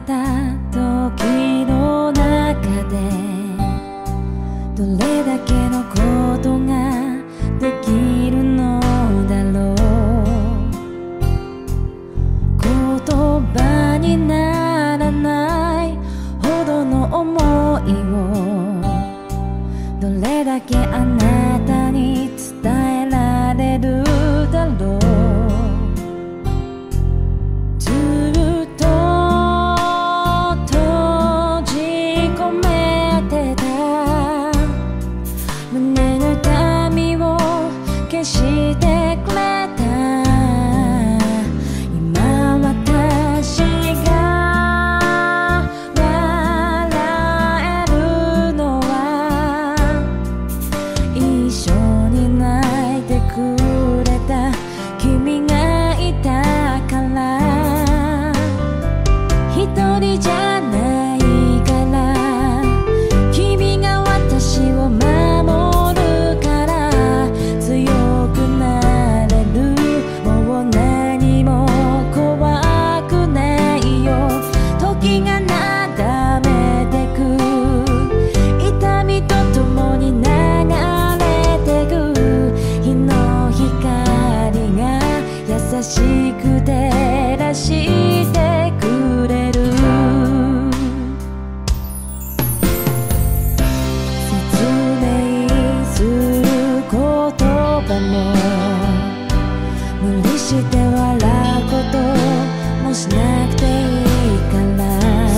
た時の中でどれだけのことができるのだろう。言葉にならないほどの思いをどれだけあなたに伝えられるだろう。してくれた今私が笑えるのは一緒に泣いてくれた君がいたから。一人じゃないから君が私を守るから強くなれる。もう何も怖くないよ。時がなだめてく痛みとともに流れてく日の光が優しく照らしてくれる。説明する言葉も無理して笑うこともしなくていいから。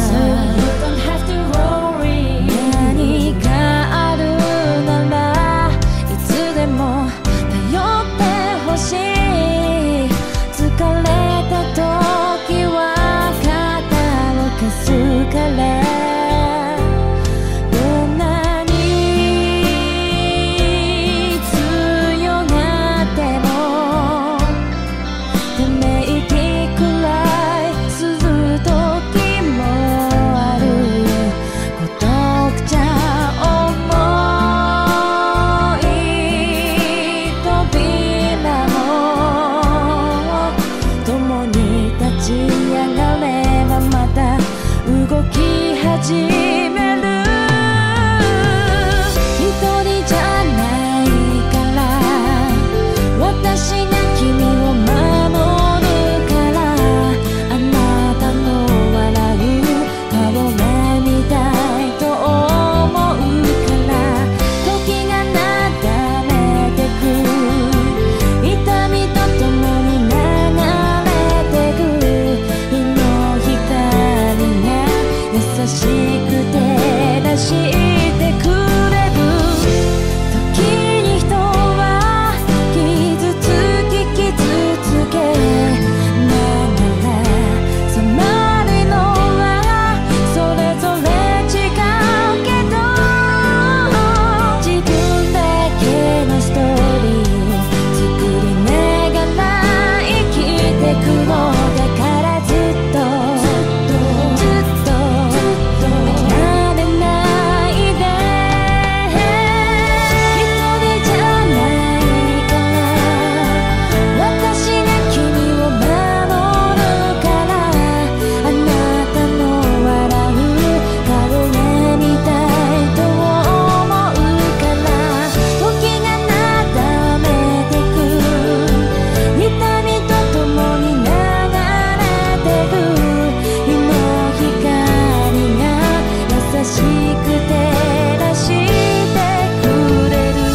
何かあるならいつでも頼ってほしい。疲れた時は肩を貸すから。どんなに強がってもため息くらい吸う時もある。孤独じゃ重い扉も共に立ち上がればまた動き始める。一人じゃないから私が君を守るから。あなたの笑う顔が見たいと思うから。時がなだめてく痛みとともに流れてく日の光が優しく照らしてくれる。時に人は傷つき傷つけながら収まるのはそれぞれ違うけど自分だけのストーリー作りながら生きてくのだからずっと諦めないで。一人じゃないから私が君を守るから。あなたの笑う顔が見たいと思うから。時がなだめてく痛みとともに流れてく日の光が優しく照らしてくれる。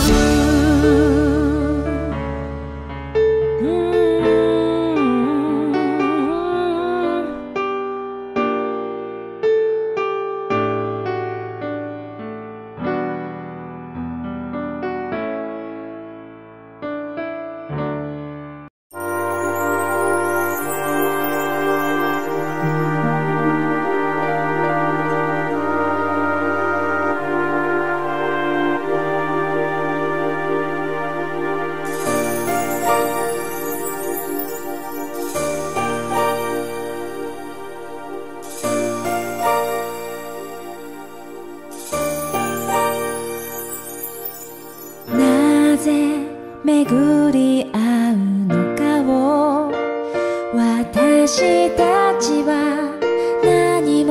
なぜ巡り合うのかを私たちは何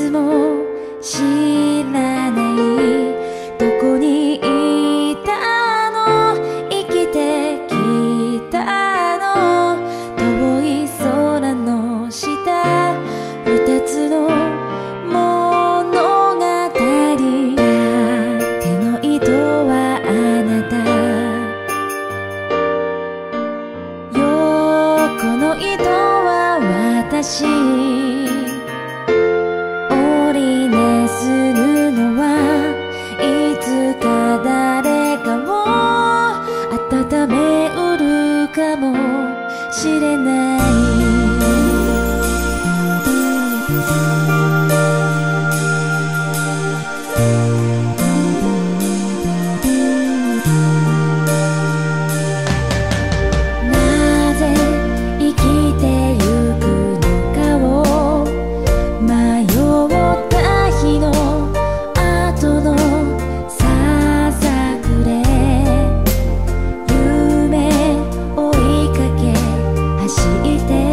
つも知らないどこにいたの生きてきたの遠い空の下二つの物語手の糸はあなた横の糸は私織りなす布はいつか誰かを温めうるかもしれないなぜ生きてゆくのかを迷った日の後のささくれ夢追いかけ走って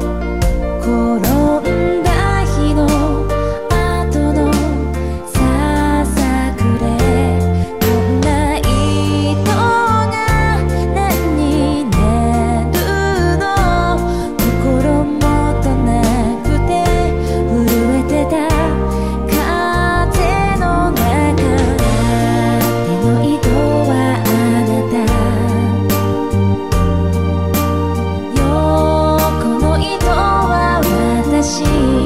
転んだ日の後のささくれこんな糸が何になるの心もとなくて震えてた風の中手の糸はあなた横の糸は私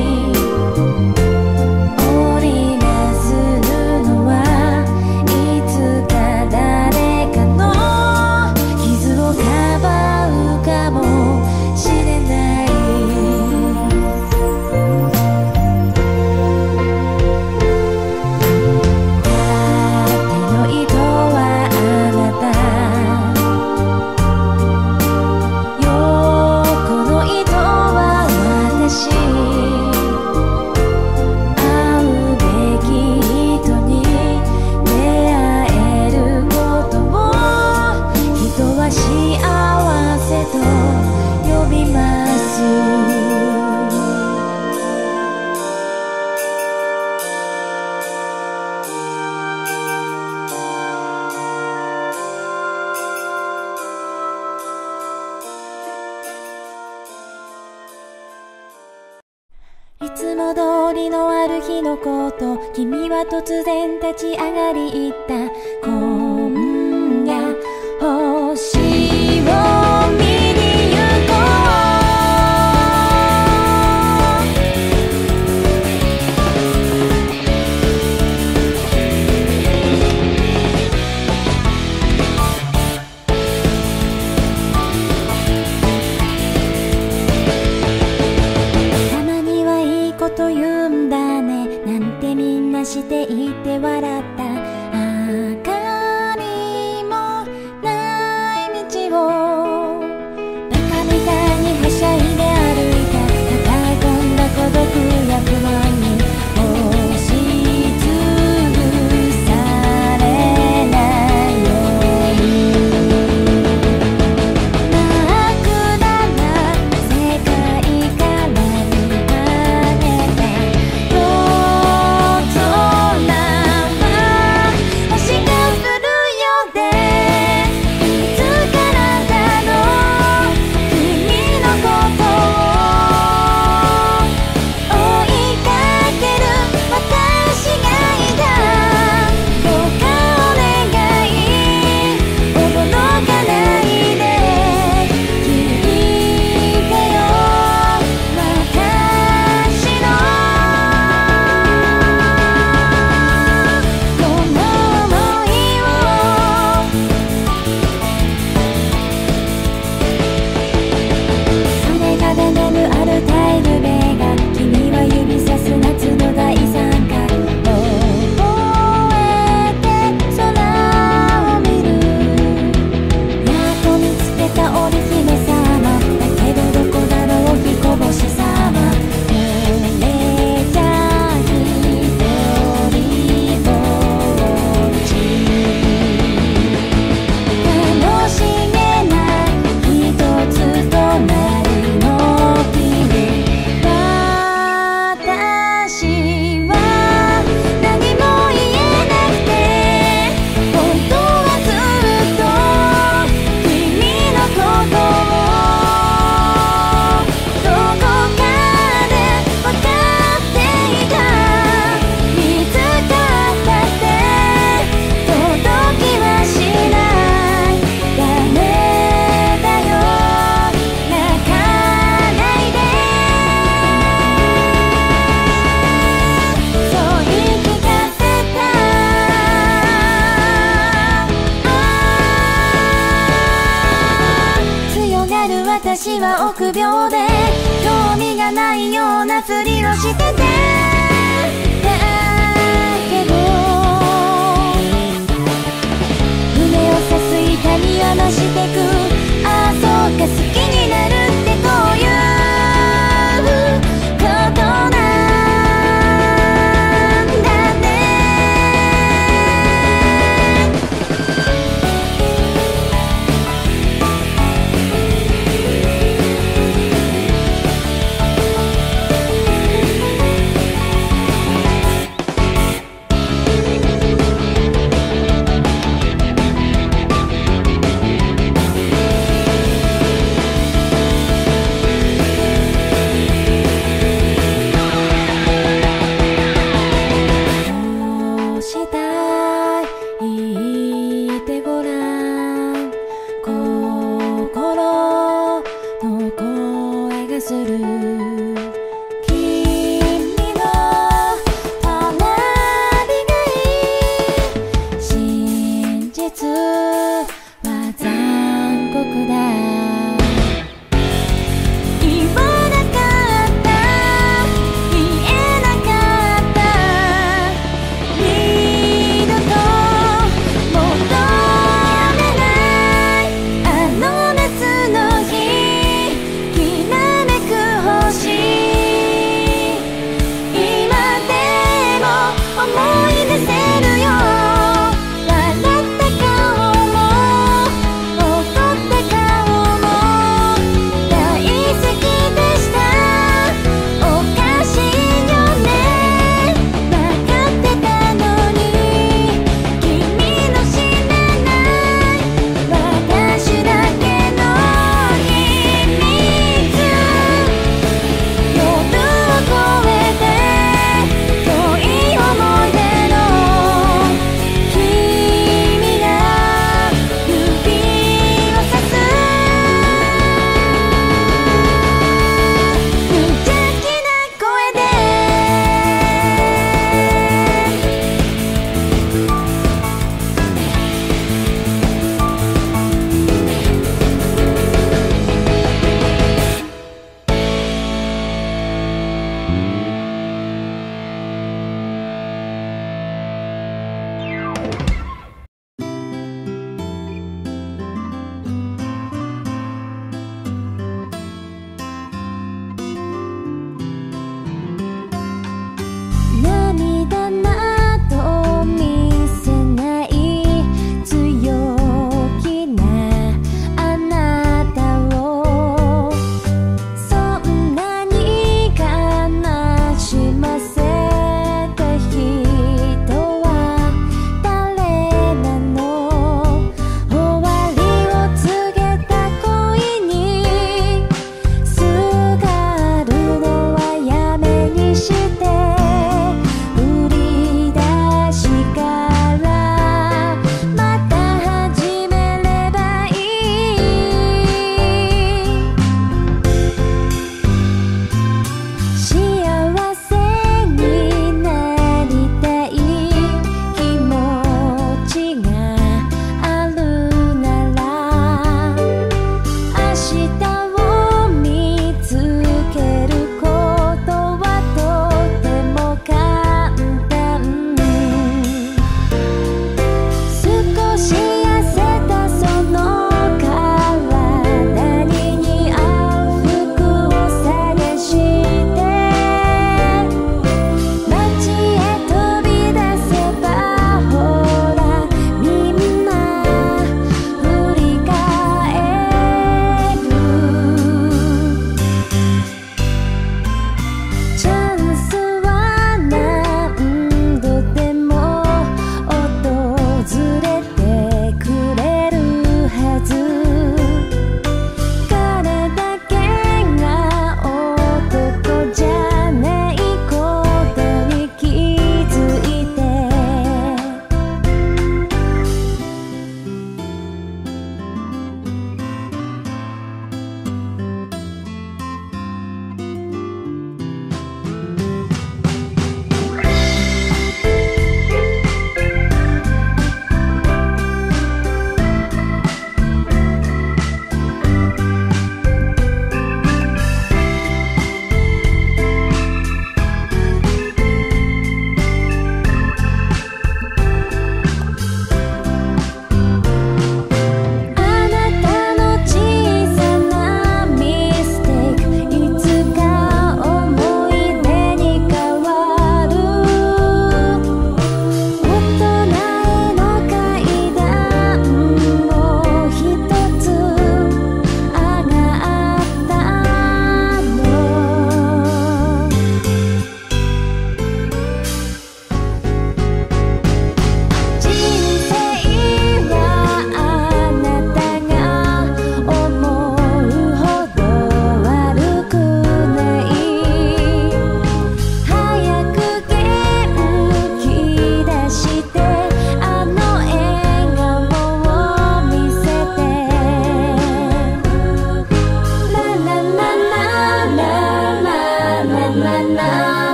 織りなす布はいつか誰かの傷をかばうかもしれない手の糸はあなた横の糸は私会うべき人に出会えることを人は幸せと呼びますいつも通りのある日のこと君は突然立ち上がり言った今夜星を見に行こたまにはいいこと言うんだねなんてみんなしていて笑った明かりもない道をバカみたいにはしゃいで歩いた抱え込んだ孤独や不安に押しつぶされないように真っ暗な世界から見上げた夜空は私は臆病で興味がないようなふりをしてて、だけど胸を刺す痛みは増してく。ああそうか、好きになるってこういうことなんだね。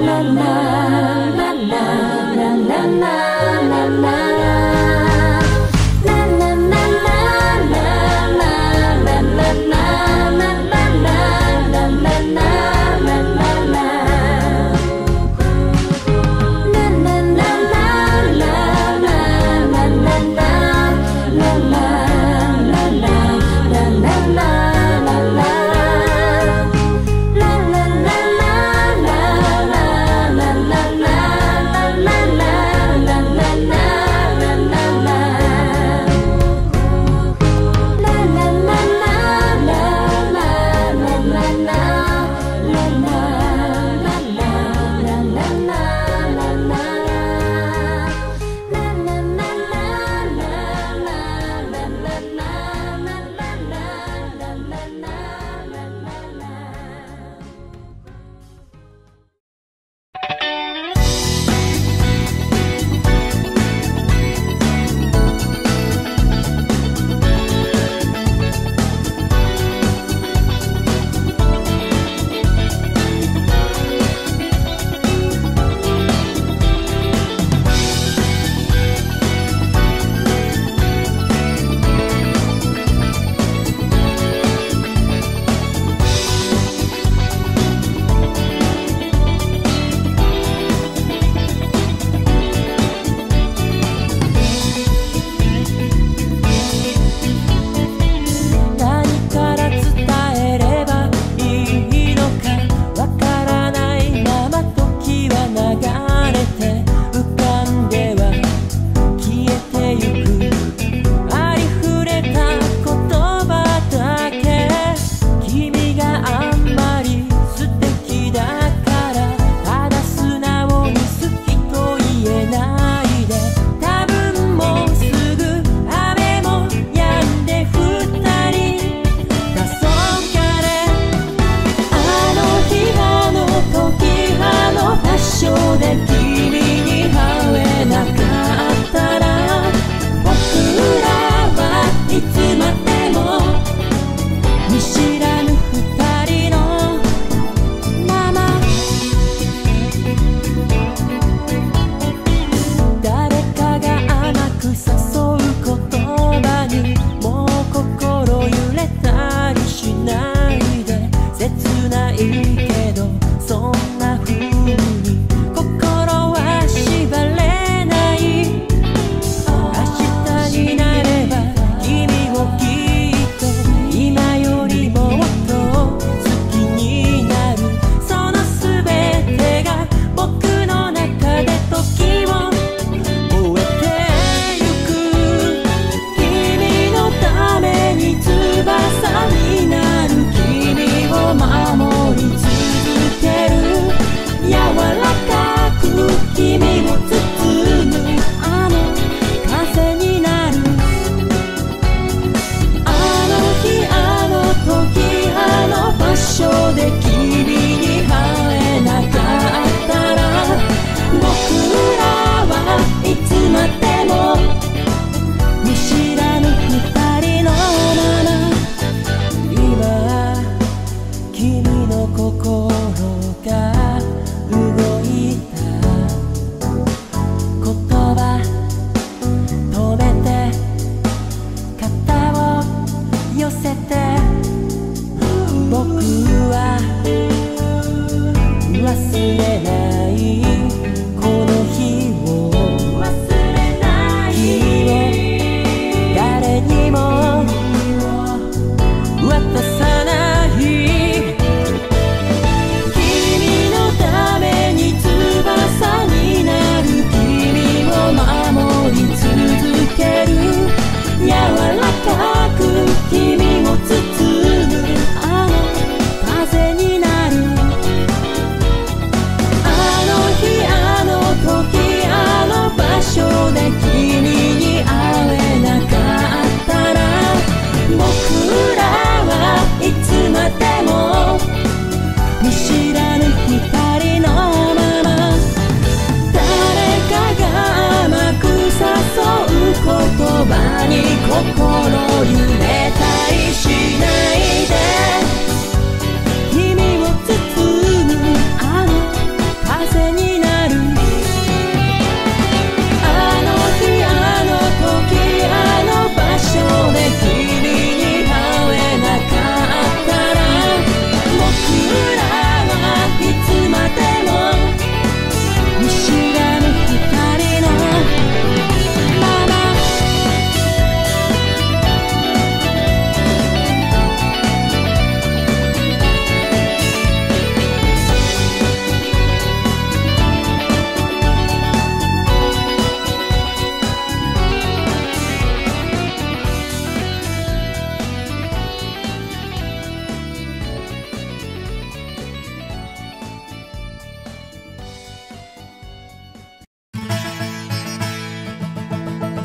ラ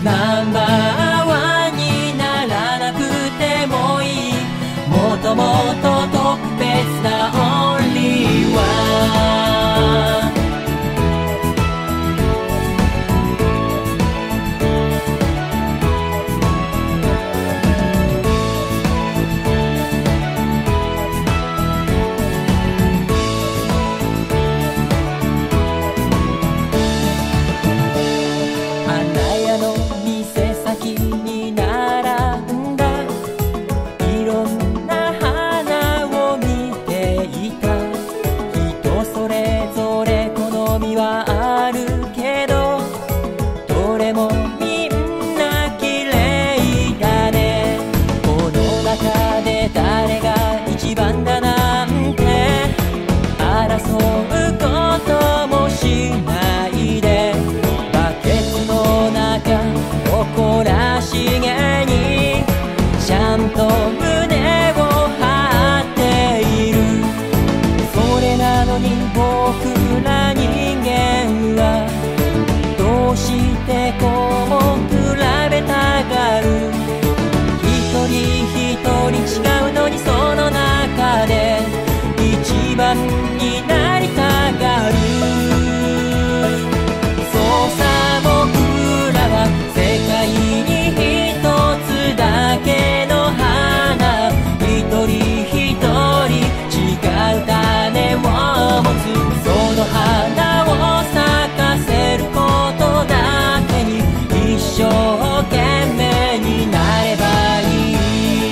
ナンバーワンにならなくてもいい、もっともっと特別なオンリーワン。一番になりたがる。そうさ、僕らは世界に一つだけの花、一人一人違う種を持つ。その花を咲かせることだけに一生懸命になればいい。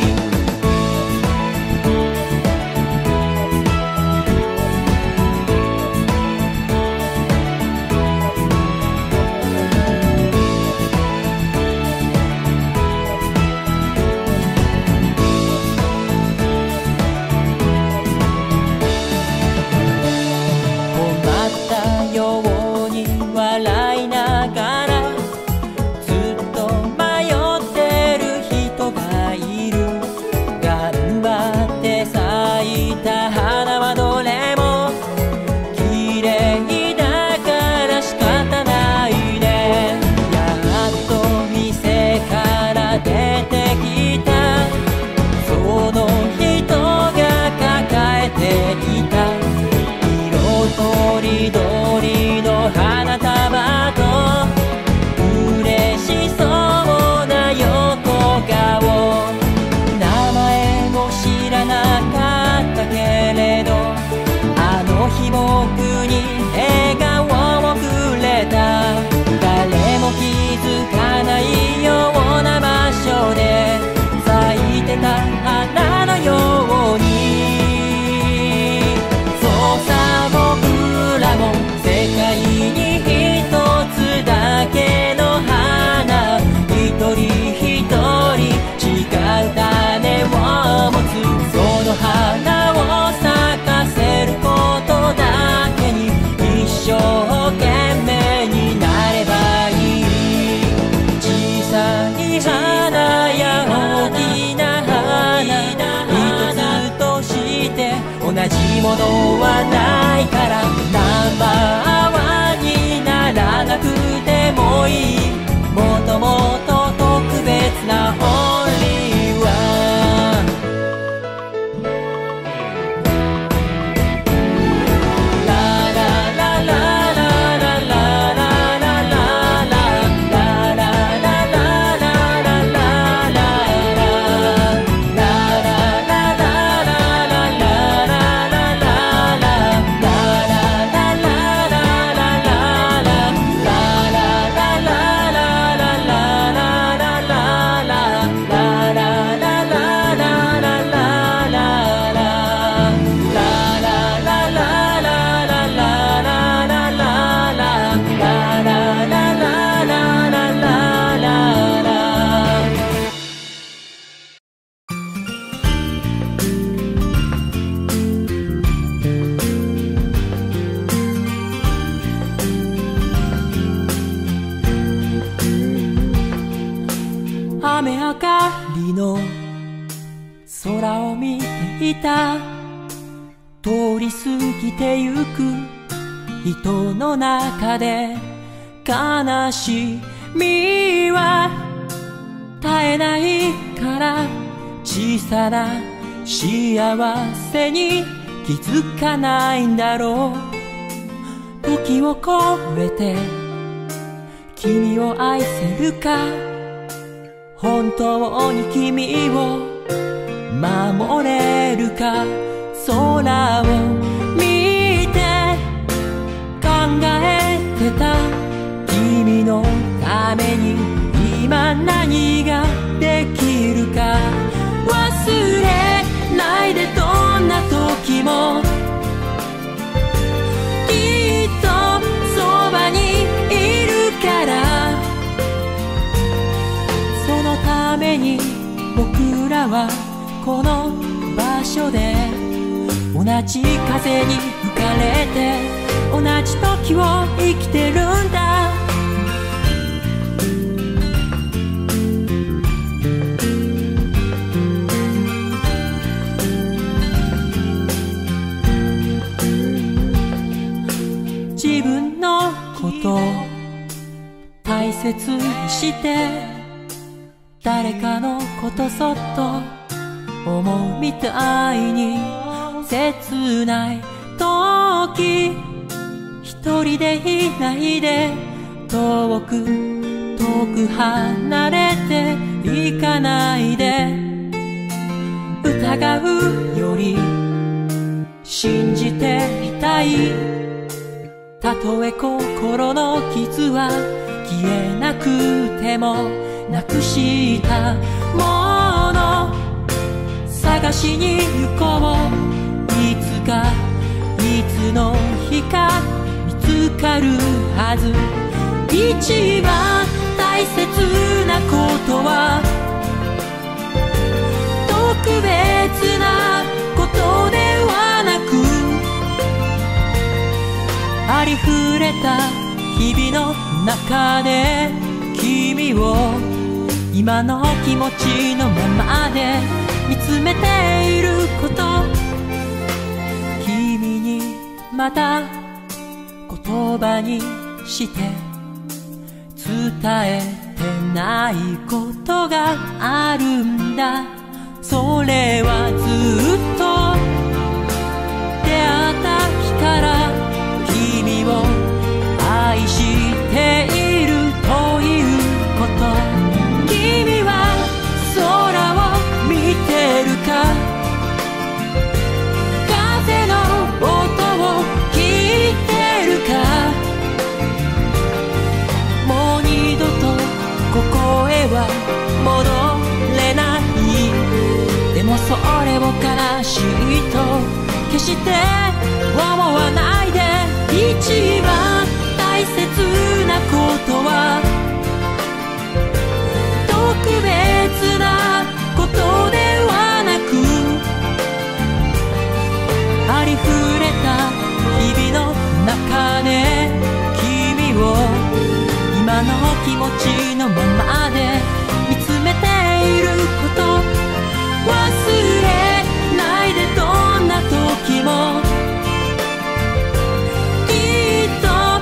花のように、そうさ、僕らも世界に一つだけの花、一人一人違う種を持つ。その花を咲かせることだけに一生懸命になればいい。小さい花や大きな同じものはないから、ナンバーワンにならなくてもいい、もっともっと特別なオンリーワン。雨上がりの空を見ていた、通り過ぎてゆく人の中で悲し身は絶えないから小さな幸せに気づかないんだろう。時を超えて君を愛せるか、本当に君を守れるか。空を見て考えてた君のために今何ができるか。忘れないでどんな時もきっとそばにいるから。そのために僕らはこの場所で同じ風に吹かれて同じ時を生きてるんだ。自分のこと大切にして誰かのことそっと思うみたいに、切ない時一人でいないで、遠く離れていかないで。疑うより信じていたい。たとえ心の傷は消えなくても、なくしたもの探しに行こう。いつかいつの日か見つかるはず。一番大切なことは特別なことではなく、ありふれた日々の中で君を今の気持ちのままで見つめていること、君にまた言葉にして伝えてないことがあるんだ。それはずっと出会った日から君を愛しているということ。君は空を見てるか、風の音を聞いてるか。もう二度とここへは戻れない。でもそれを悲しいと決して思わないで。一番大切なことは特別なことではなく、ありふれた日々の中で君を今の気持ちのままで見つめていること。忘れないでどんな時もきっと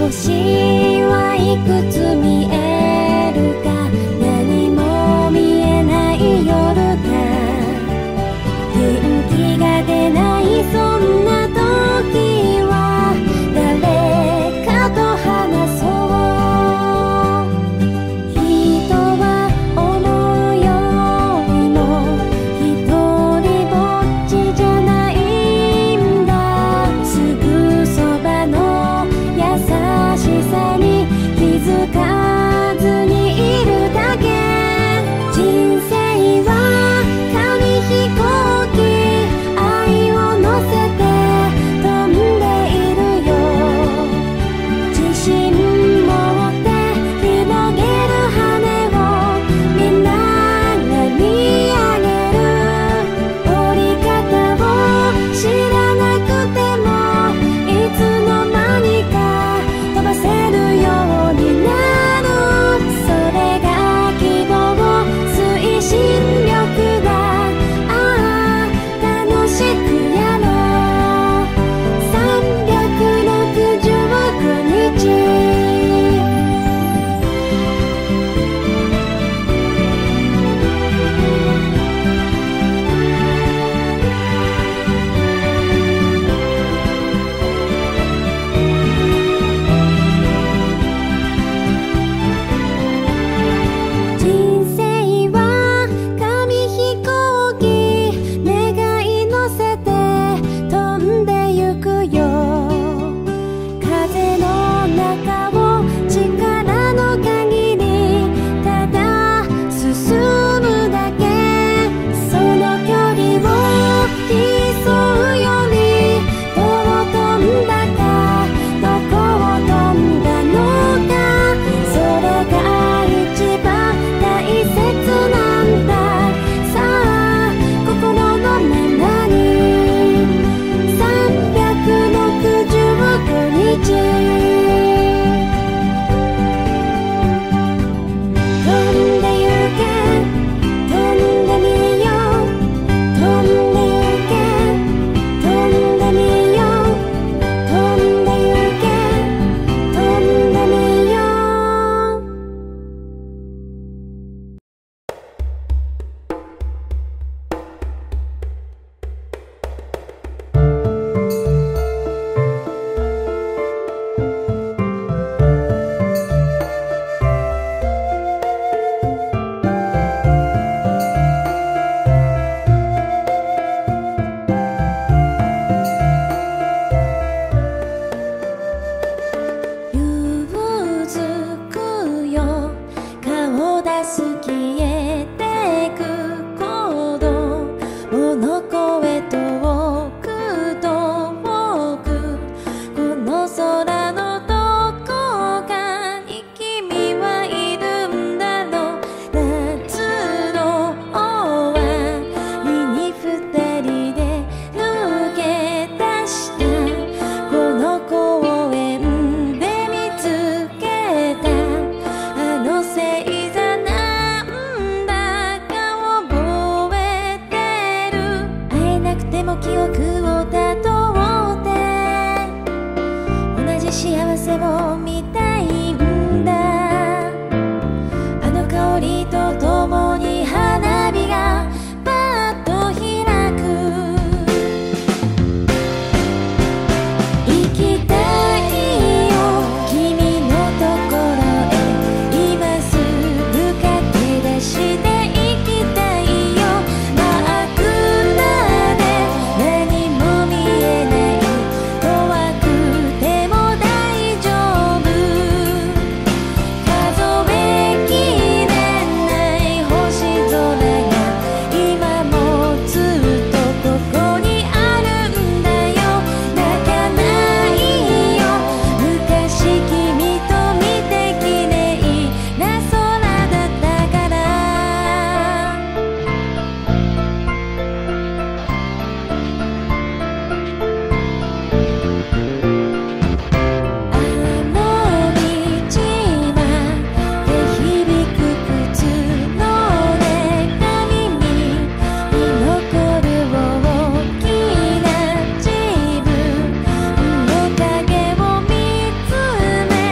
星はいくつ見えるか、何も見えない夜か、元気が出ないそんな時は誰かと話そう。人は思うよりも一人ぼっちじゃないんだ。すぐそばの優しさに気づかずにいるだけ。人生は紙飛行機、愛を乗せて飛んでいるよ。自信持って広げる羽をみんなが見上げる。降り方を知らなくてもいつの間にか飛ばせるようになる。それが希望、推進力だ。ああ楽しくやろう。365日。人生は紙飛行機、願い乗せて飛んでゆくよ。風の中を力の限りただ進むだけ。その距離を競うよりどう飛んだか、どこを飛んだのか、それが一番大切なんだ。さあ心のままに365日。飛んでゆけ、飛んでみよう。飛んでゆけ、飛んでみよう。飛んでゆけ、飛んでみよう。ゆずくよ、顔出す消えてく鼓動。物声遠く遠く、この空のどこかに君はいるんだろう。夏の終わりに二人で抜け出したこの公園で見つけたあの星座なんだか覚えてる。会えなくても記憶をたどって同じ幸せを見たいんだ。あの香りとともに花火がパッと開く。行きたいよ君のところへ、今すぐ駆け出して行きたいよ。真っ暗で何も見えない、怖くても大丈夫。数えきれない星空が今もずっとここにあるんだよ。泣かないよ、昔君と見て綺麗な空だったから。あの道は手響く靴の音が耳に残る大きな自分の影を見つめ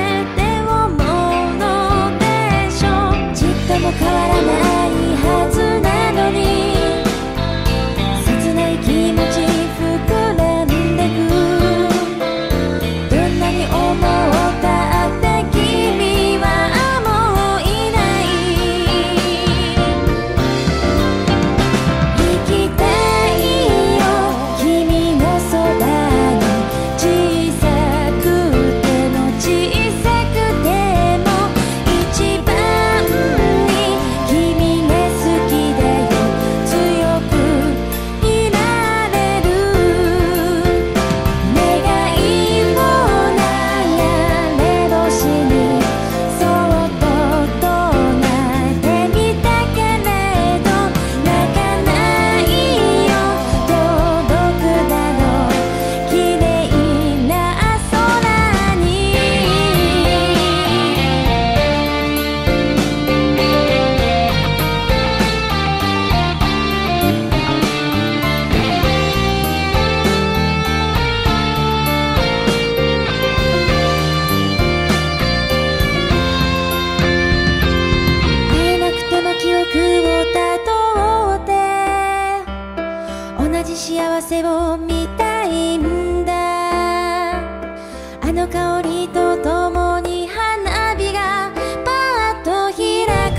の香りとともに花火がパーッと開く。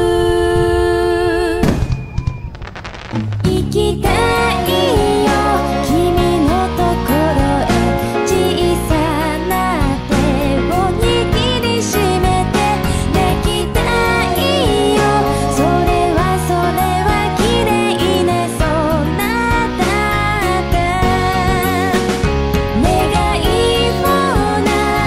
行きたいよ君のところへ、小さな手を握りしめてできたいよ。それは綺麗ね、そんなだって願いもない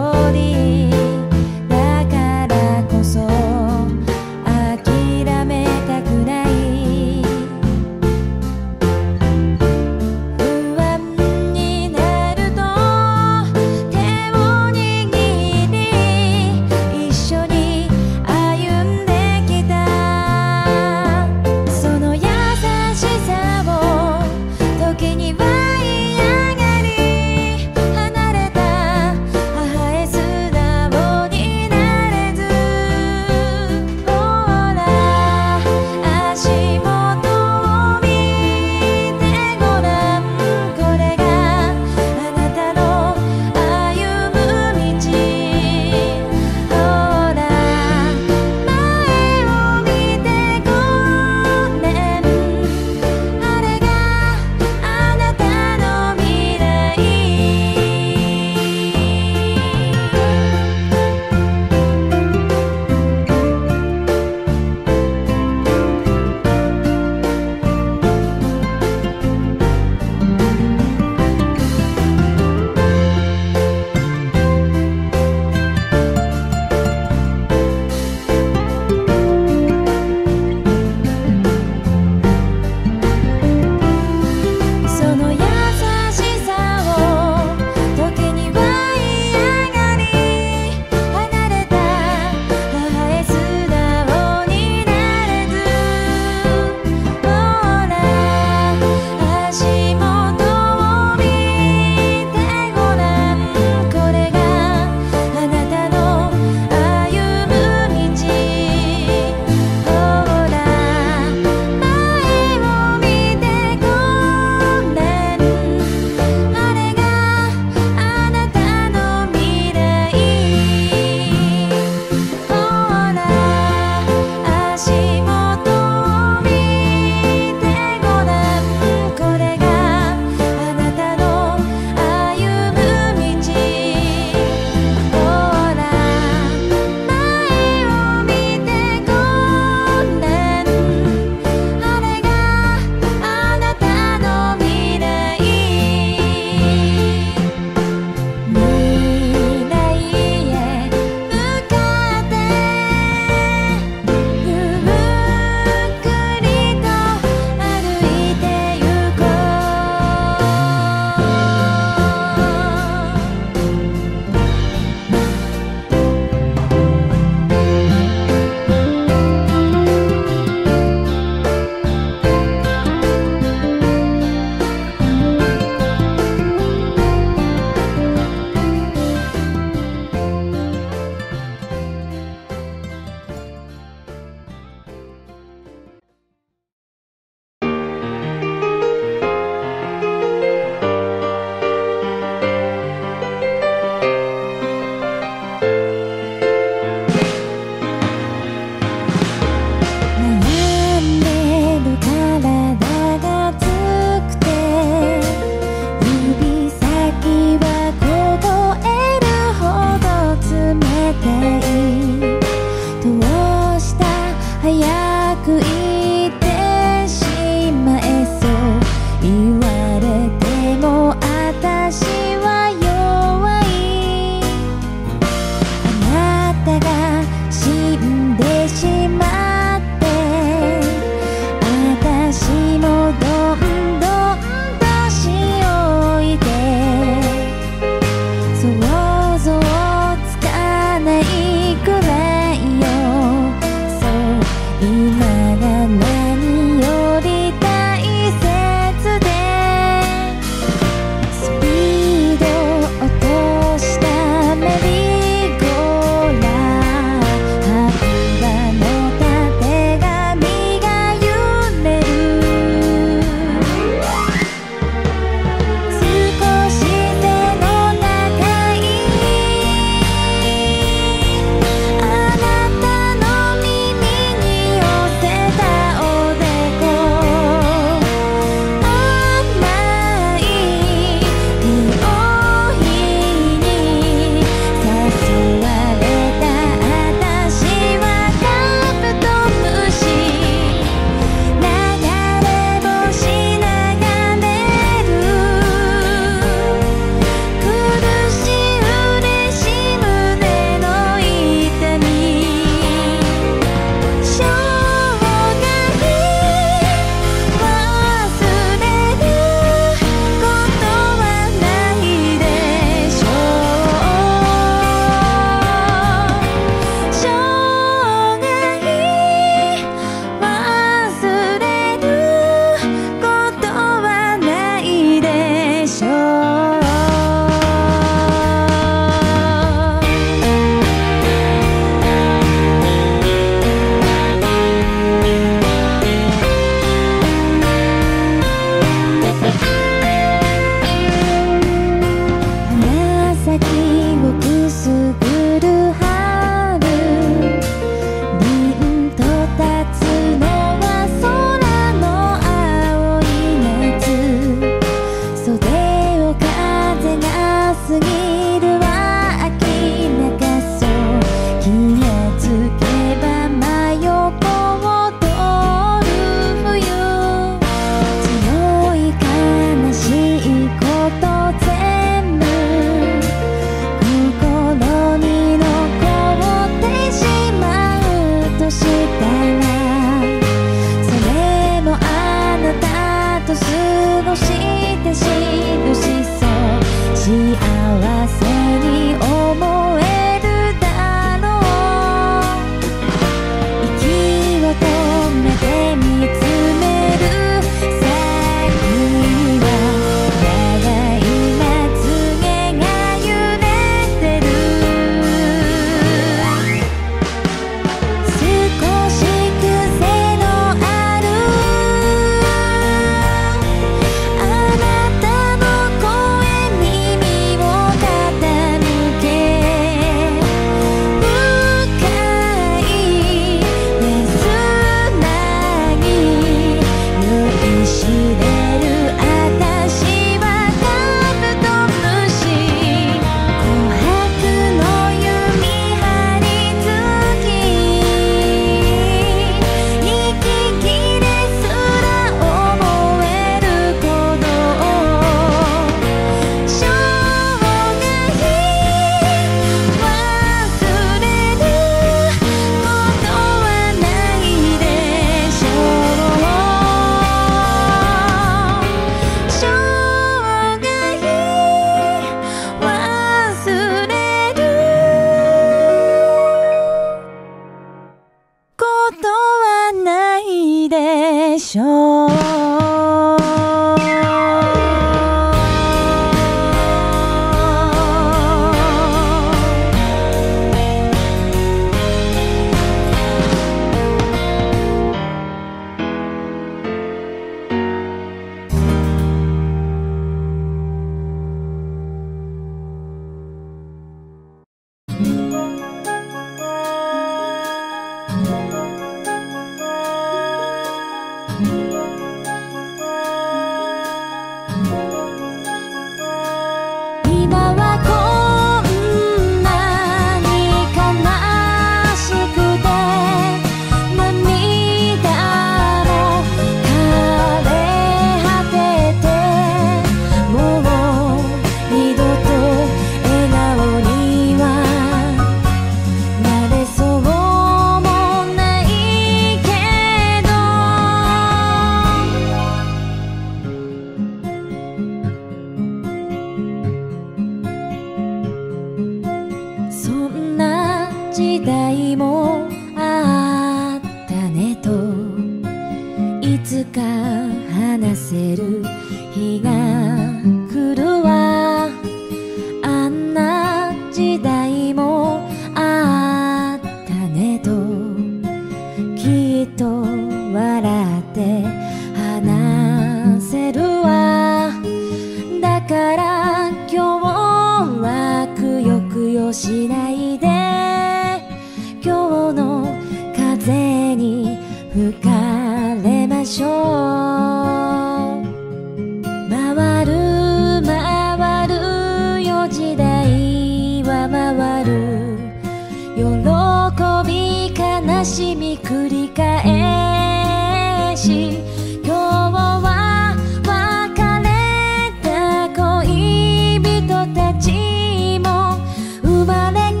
生まれ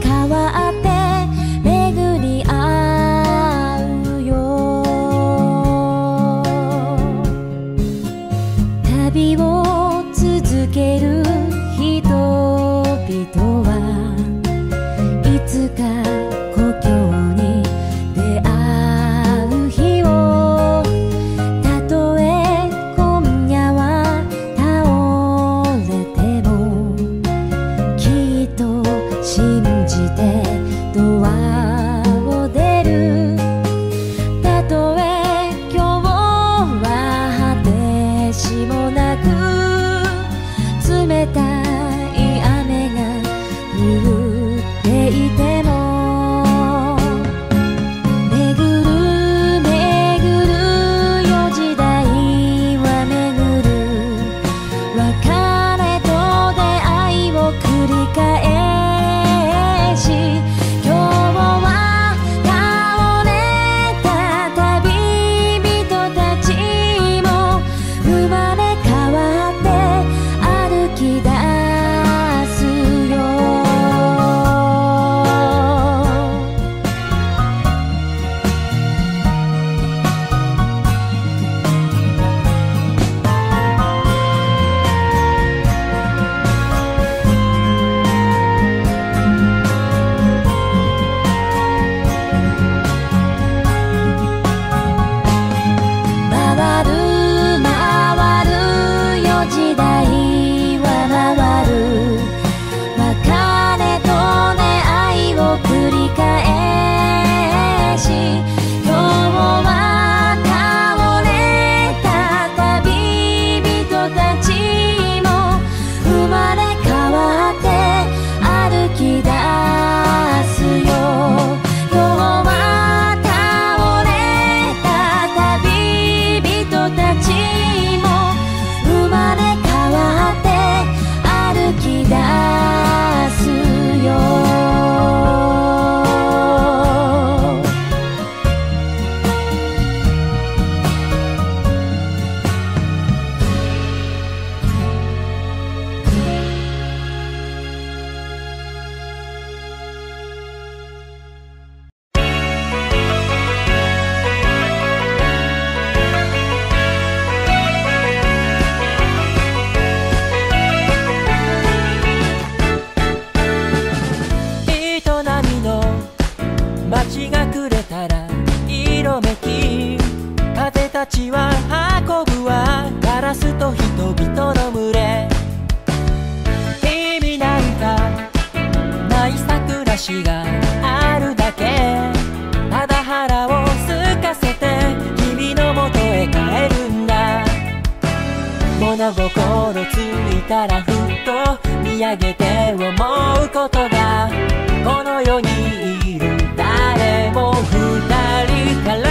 物心ついたらふっと見上げて思うことが、この世にいる誰も二人から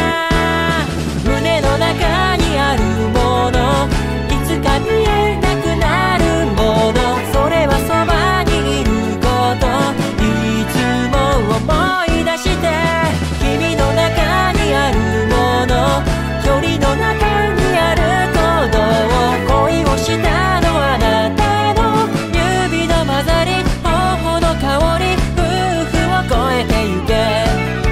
胸の中にあるもの、いつか見えなくなるもの、それはそばにいること、いつも思い出して君の中にあるもの、距離の中にある鼓動、恋をしたのあなたの指の混ざり、頬の香り、夫婦を越えてゆけ。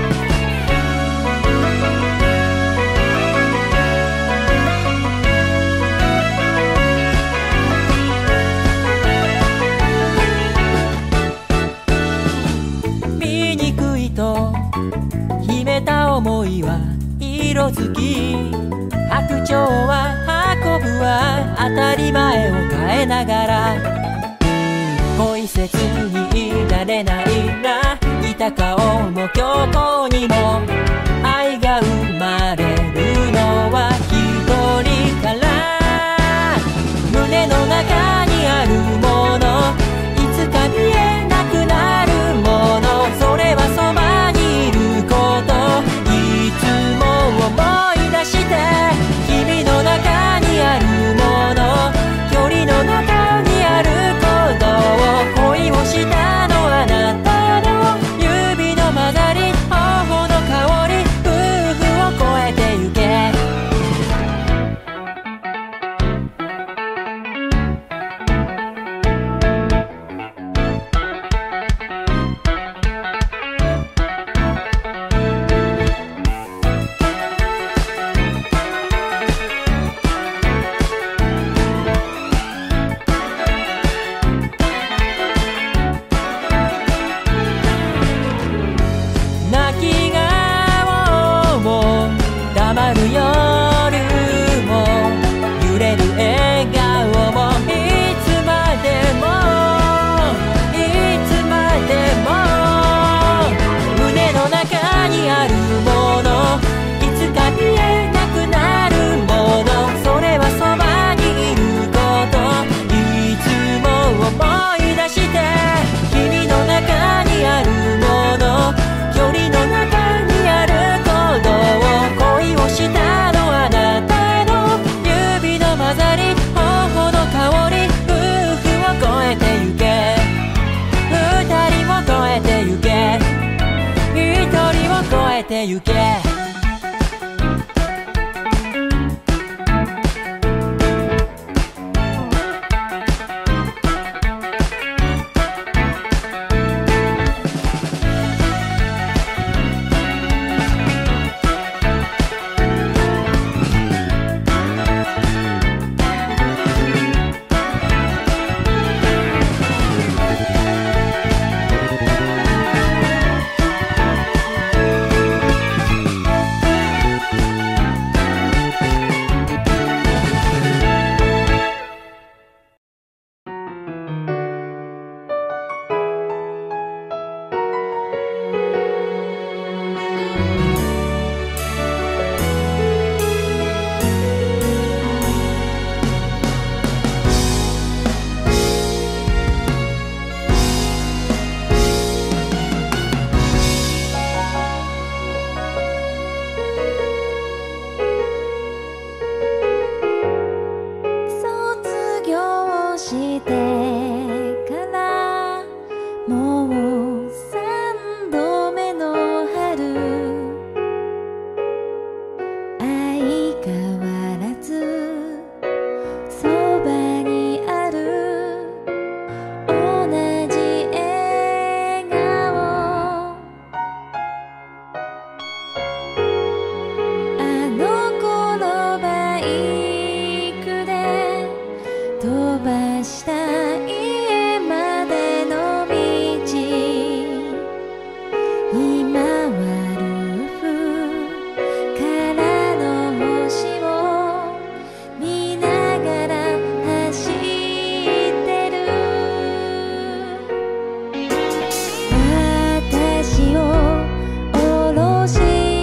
醜いと秘めた思いは色づき、白鳥は運ぶは当たり前を変えながら、恋せずにいられないな、いた顔も虚構にも愛が生まれるのは一人から、胸の中にあるもの、いつか見えなくなるもの、それはそばにいること、いつも思い出して君の中にあるもの、距離の中にある鼓動、恋をしたのあなたの指の混ざり、頬の香り、夫婦を越えてゆけ。泣き顔も黙る夜も揺れる笑顔も、いつまでもいつまでも胸の中にあるもの、いつか見えなくなるもの、それはそばにいること、いつも思い出して君の中にあるもの、距離の中にある鼓動、恋をしたのあなたの指の混ざり、頬の香り、夫婦を越えてゆけ。二人を越えてゆけ。一人を越えてゆけ。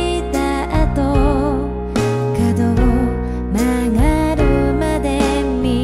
角を曲がるまで見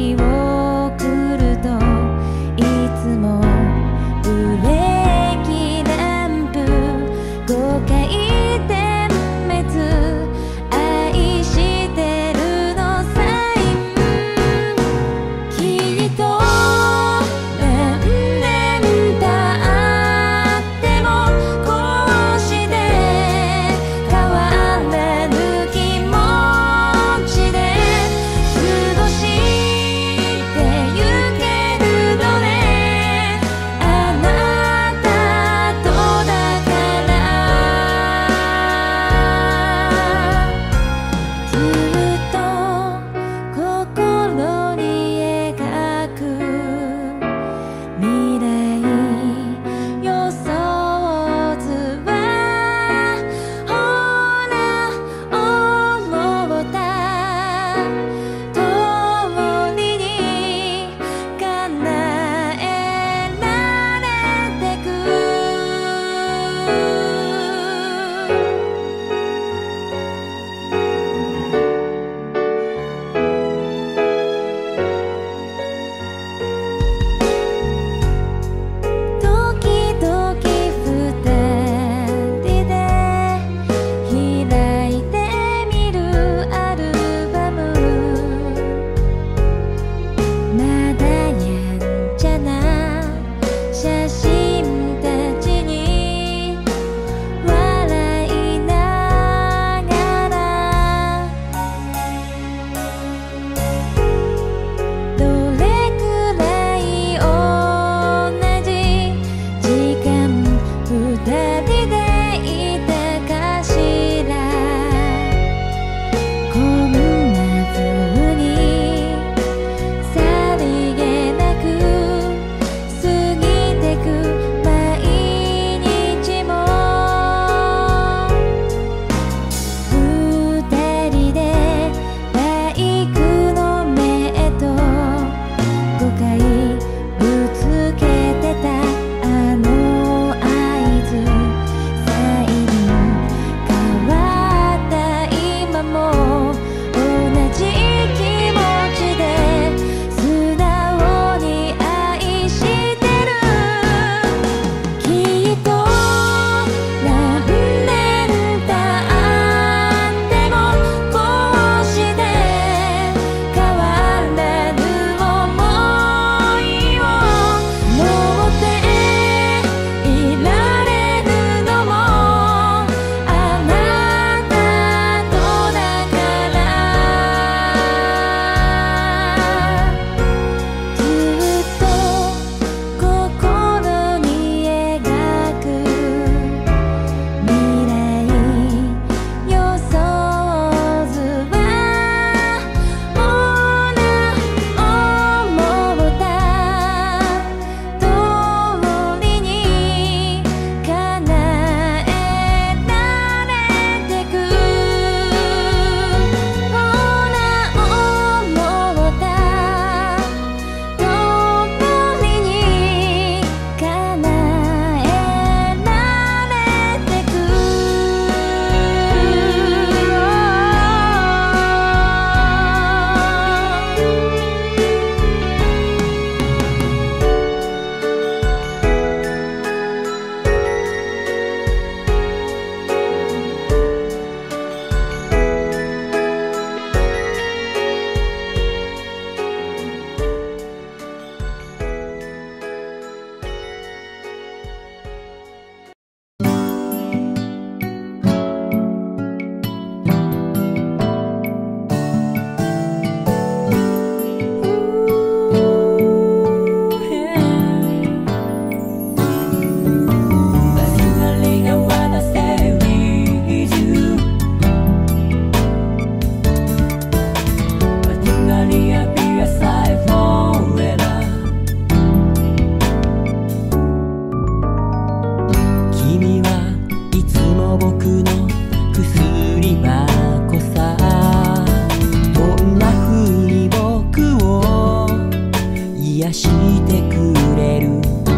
してくれる。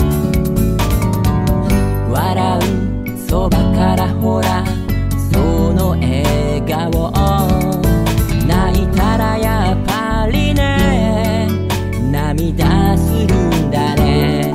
笑うそばからほらその笑顔、泣いたらやっぱりね涙するんだね。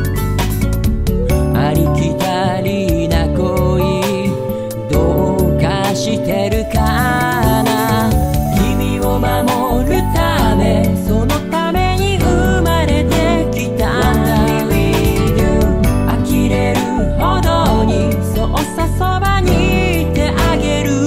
ありきたりな恋どうかしてるかな。君を守るためそのために生まれてきたんだ。呆れるほどにそうさそばにいてあげる。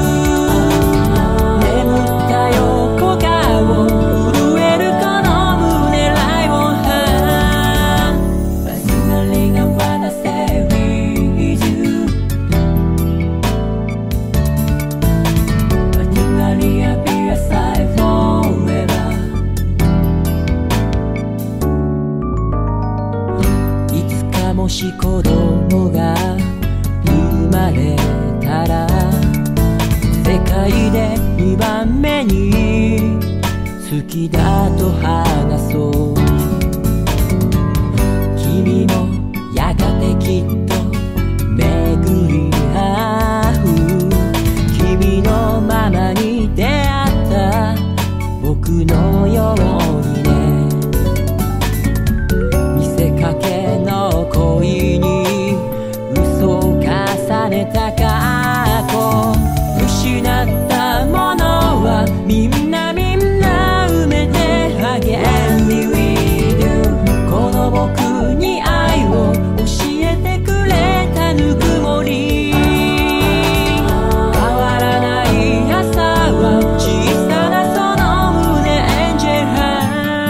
眠った横顔震えるこの胸ライオンハー Personally I wanna stay with you Personally I'll be your side forever いつかもし子供が生まれたら世界で2番目に好きだと話そう。君もやがてきっと巡り合う。君のままに出会った僕のようにね。見せかけの恋に嘘を重ねた過去、失ったものはみんな埋めてあげる。この僕に愛を教えてくれたぬくもり、変わらない朝は小さなその胸エンジェルハ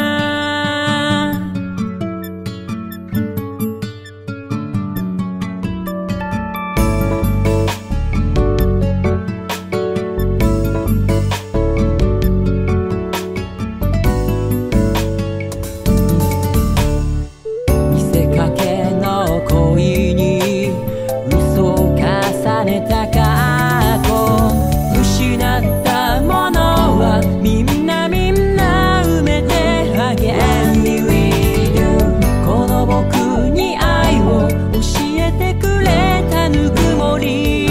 見せかけの恋に嘘を重ねた過去、失ったものはみんな埋めてあげる。この僕に愛を教えてくれたぬくもり、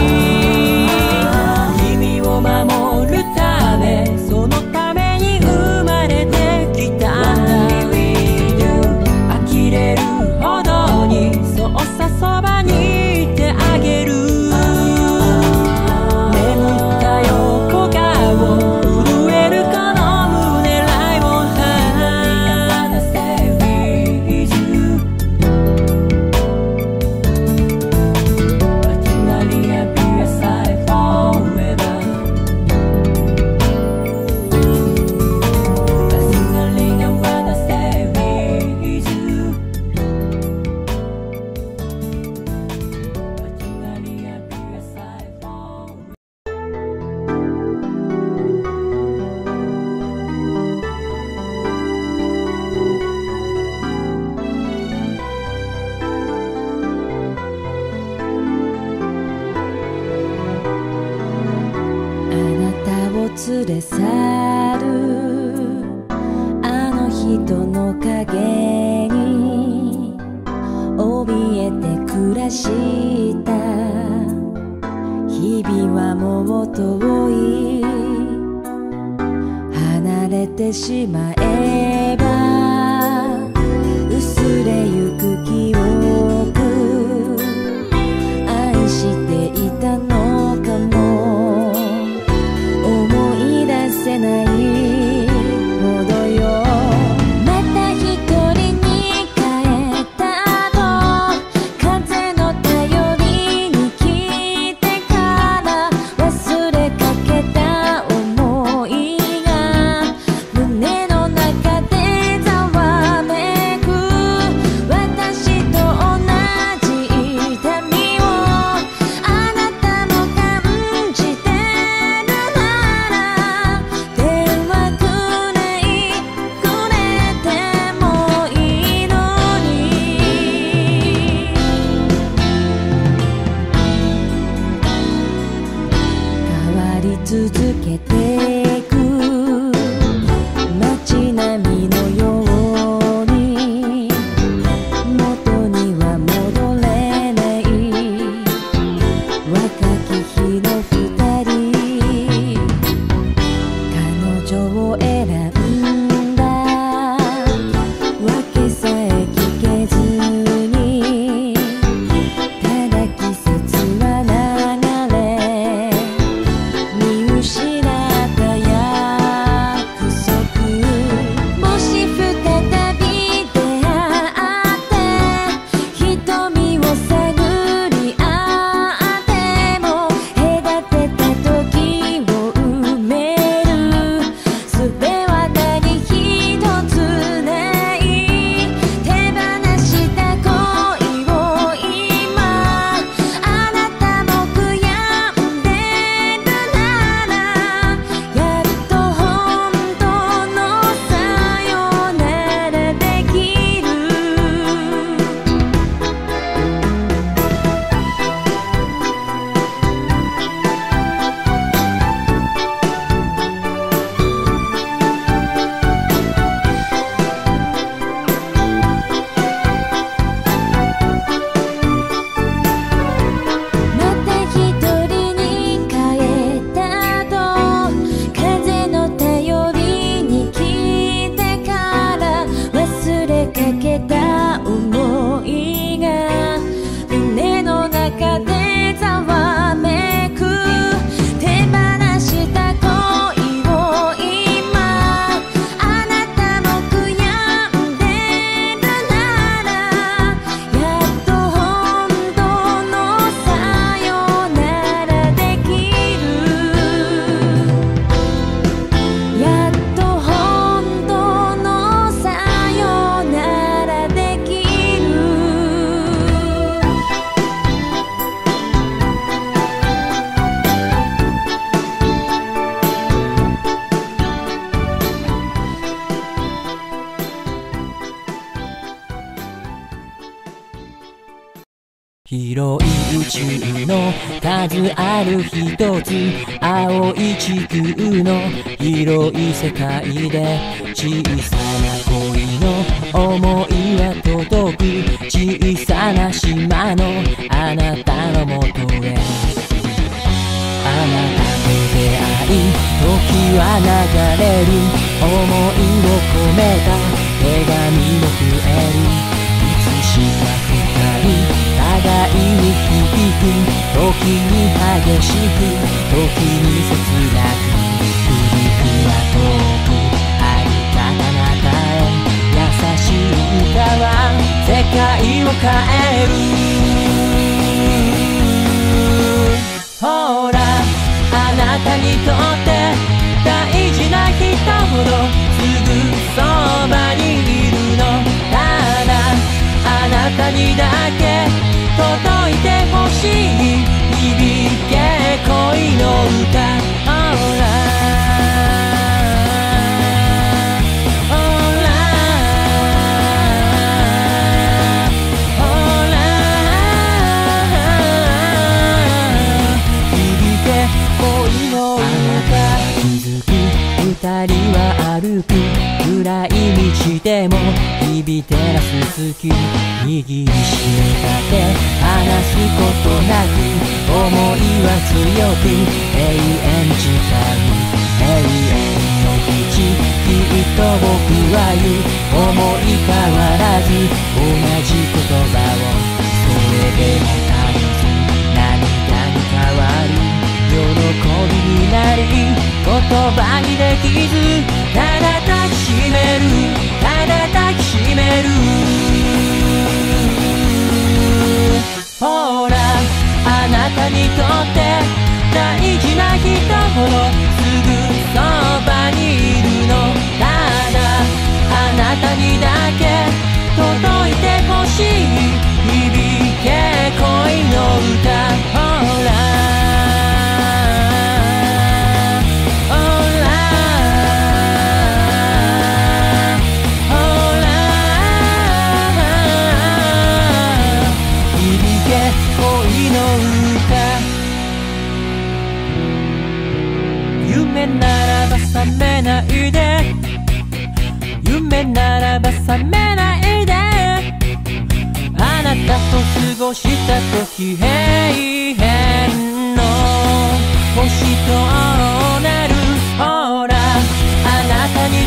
君を守るためそのために生まれてきたんだ。呆れるほどにそうさそばにいてあげる。眠った横顔震えるこの胸ライオンハー Stay with you Personally I'll be your side forever Personally I wanna stay with you Personally I'll be your side forever あなたを連れ去るあの人の影に怯えて暮らした日々はもう遠い。離れてしまえば薄れゆく記憶、愛していたのかも思い出せないほどよ。また一人に帰ったと風の頼りに来てから忘れかけた想いが胸の中でざわめく。私選んだわけさえ聞けずに、ただ季節は流れ見失った約束。もし再び出会って瞳を探り合っても、隔てた時を埋める術は何一つない。手放した恋を今あなたも悔やんでるなら、やっと本当のさよならできる。また一人に帰ったと風の頼りに来てから、忘れかけた想いが胸の中でざわめく。手放した恋を今あなたも悔やんでるなら、やっと本当のさよならできる。やっと本当のさよならできる。 広い宇宙の数ある一つ、青い地球の広い世界で、小さな恋の想いは届く。小さな島のあなたのもとへ、あなたと出会い時は流れる。想いを込めた手紙も増える。いつしか二人互いに響く。時に激しく、時に切なく。響くは遠く遥か彼方へ、優しい歌は世界を変える。ほらあなたにとって大事な人ほどすぐそばにいるの。ただあなたにだけ届いてほしい。響け恋の歌。ほらほらほら、響け恋の歌。気づく二人は歩く。暗い道でも日々照らす月、握りしめた手離すことなく、想いは強く永遠誓う。永遠の道きっと僕は言う。思い変わらず同じ言葉を、それでも足りず涙に変わる。喜びになり言葉にできず、ただ抱きしめる、ただ抱きしめる。ほらあなたにとって大事な人ほどすぐそばにいるの。ただあなたにだけ届いてほしい。響け恋の歌。ほら夢ならば覚めないで、夢ならば覚めないで。あなたと過ごした時永遠の星となる。ほらあなたに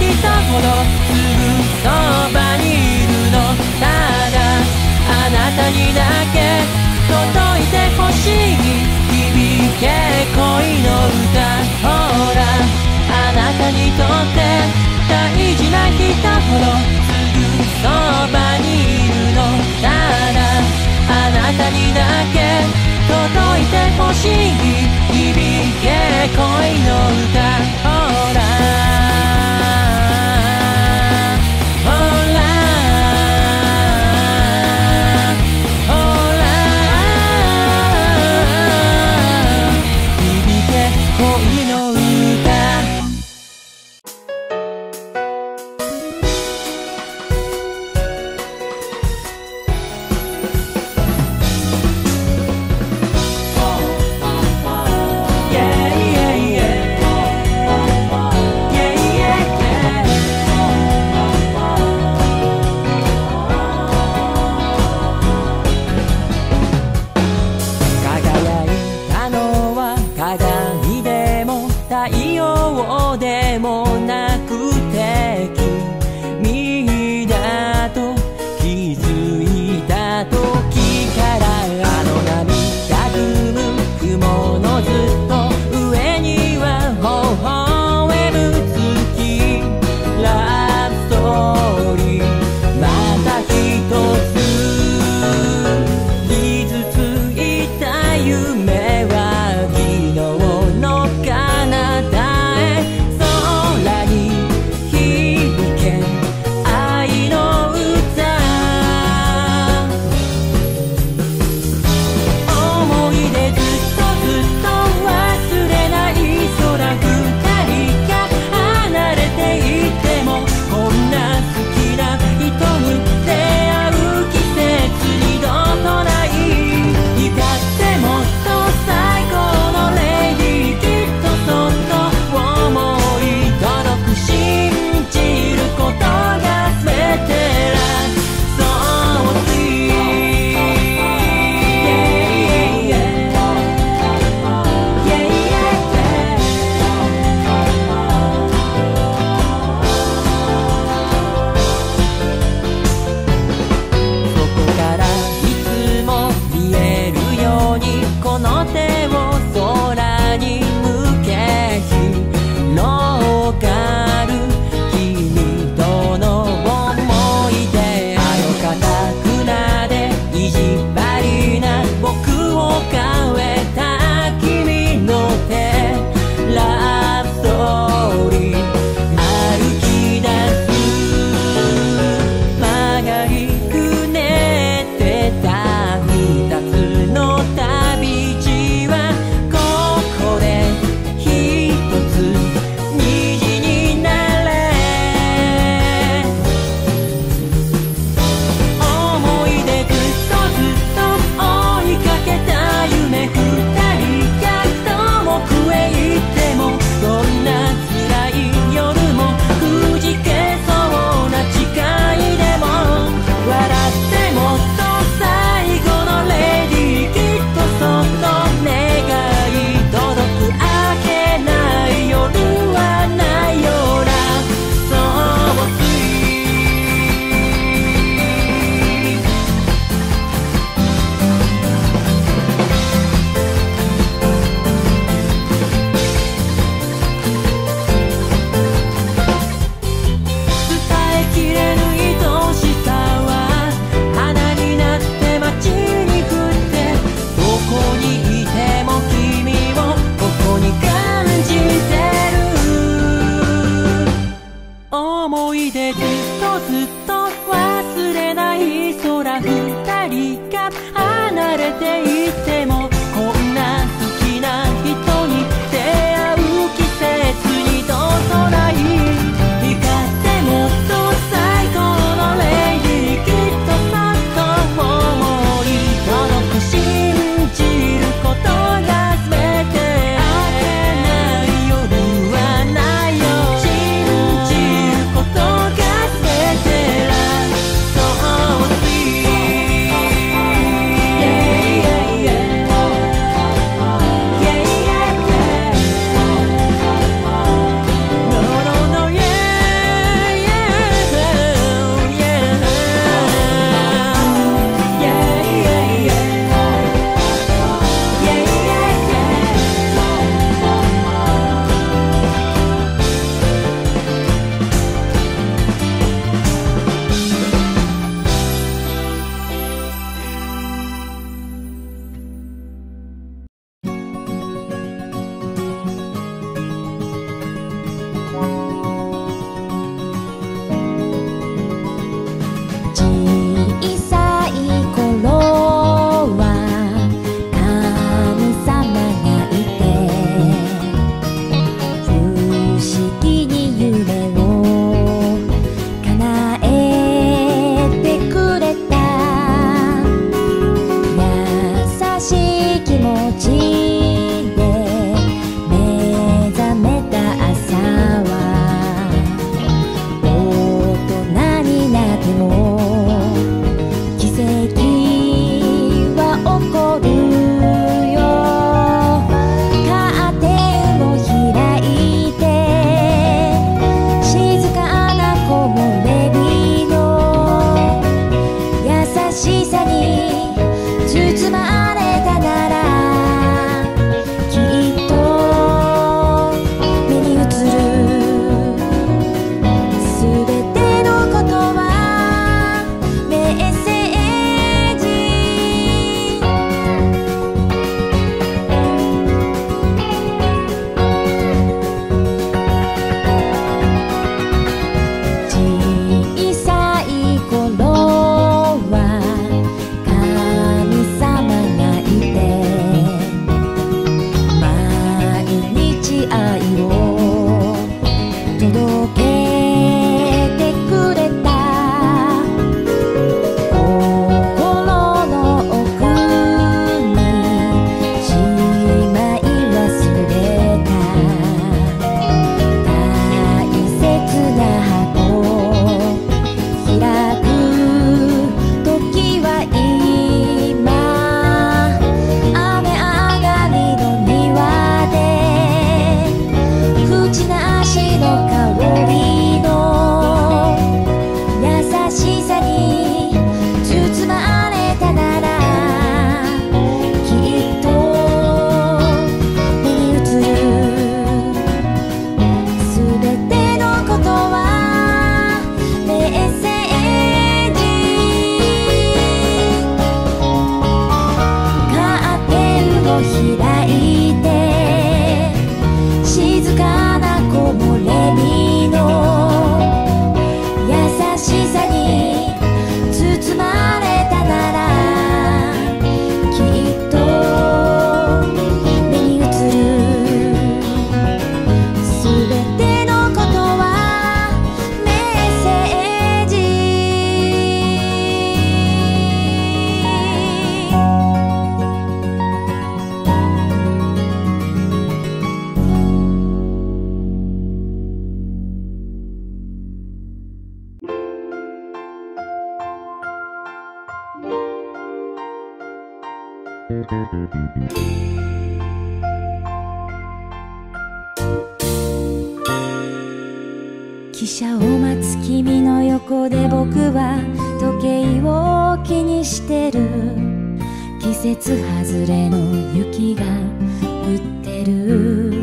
人ほどすぐそばにいるの。ただあなたにだけ届いてほしい。響け恋の歌。ほらあなたにとって大事な人ほどすぐそばにいるの。ただあなたにだけ届いてほしい。響け恋の歌。ほらほらほら響け恋の歌。 「 汽車を待つ君の横で僕は時計を気にしてる。季節外れの雪が降ってる。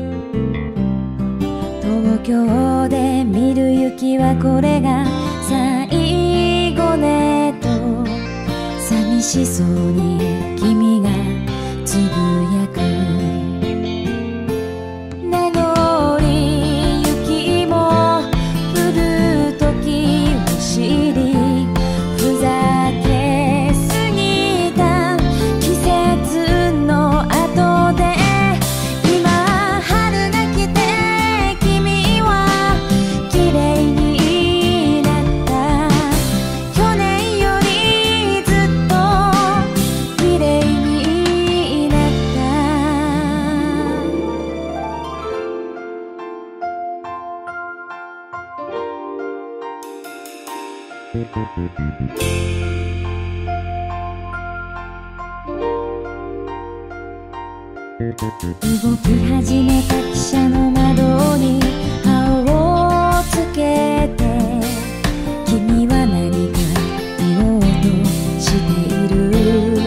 東京で見る雪はこれが最後ねと寂しそうに君がつぶやく。名残雪も降る時を知り、ふざけすぎた季節の後で今春が来て君は綺麗になった。去年よりずっと綺麗になった。動き始めた汽車の窓に歯をつけて、君は何か言おうとしている。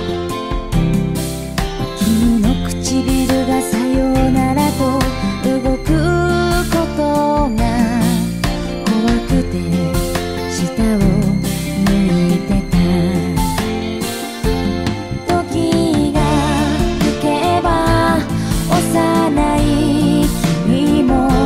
君の唇がさようならと動くことが怖くて下を向いてた。時が経けば幼い君も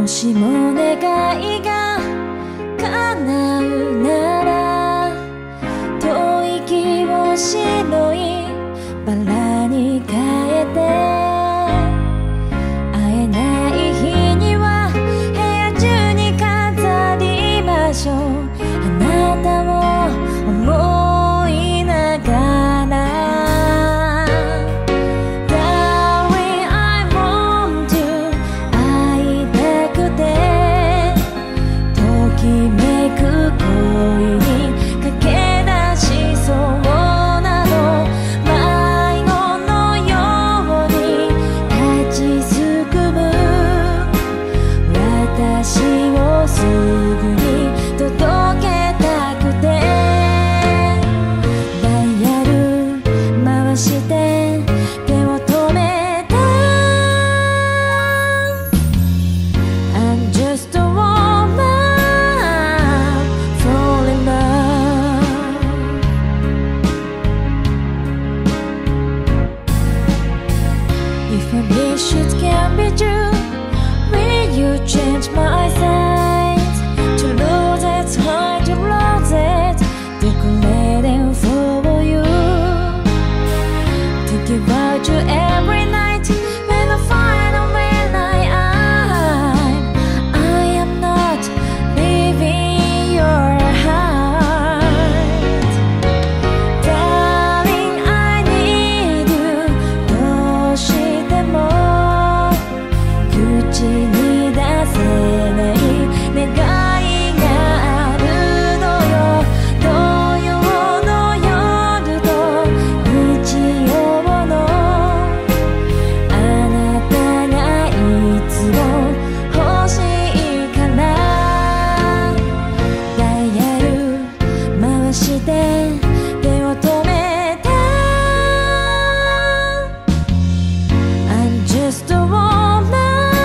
もしも願いが叶うなら吐息を白いバラに変えて会えない日には部屋中に飾りましょうあなたを思いながらchange my sides to lose it, hard to lose it, decorating for you, think about you every night when I finally I am not leaving your heart, darling, I need you, どうしても口に出せない願いがあるのよ土曜の夜と日曜のあなたがいつも欲しいからダイヤル回して手を止めて I'm just a woman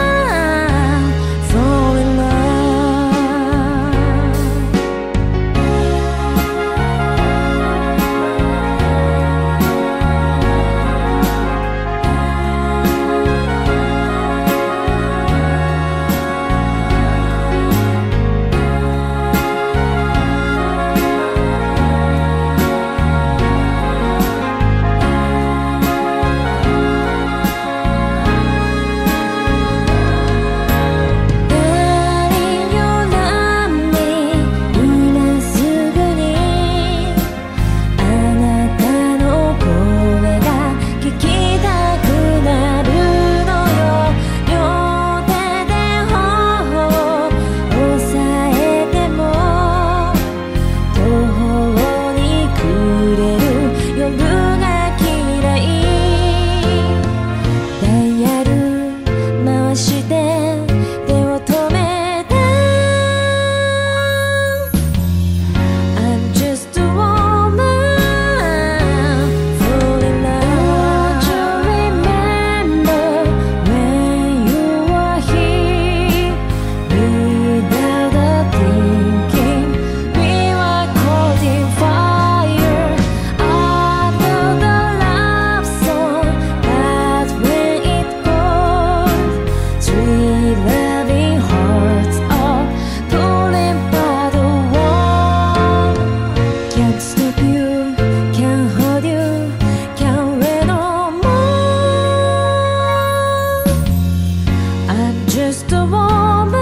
Just a woman,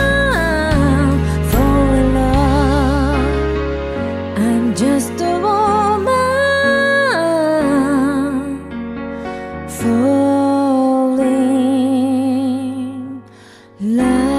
fall in love. I'm just a woman, falling love.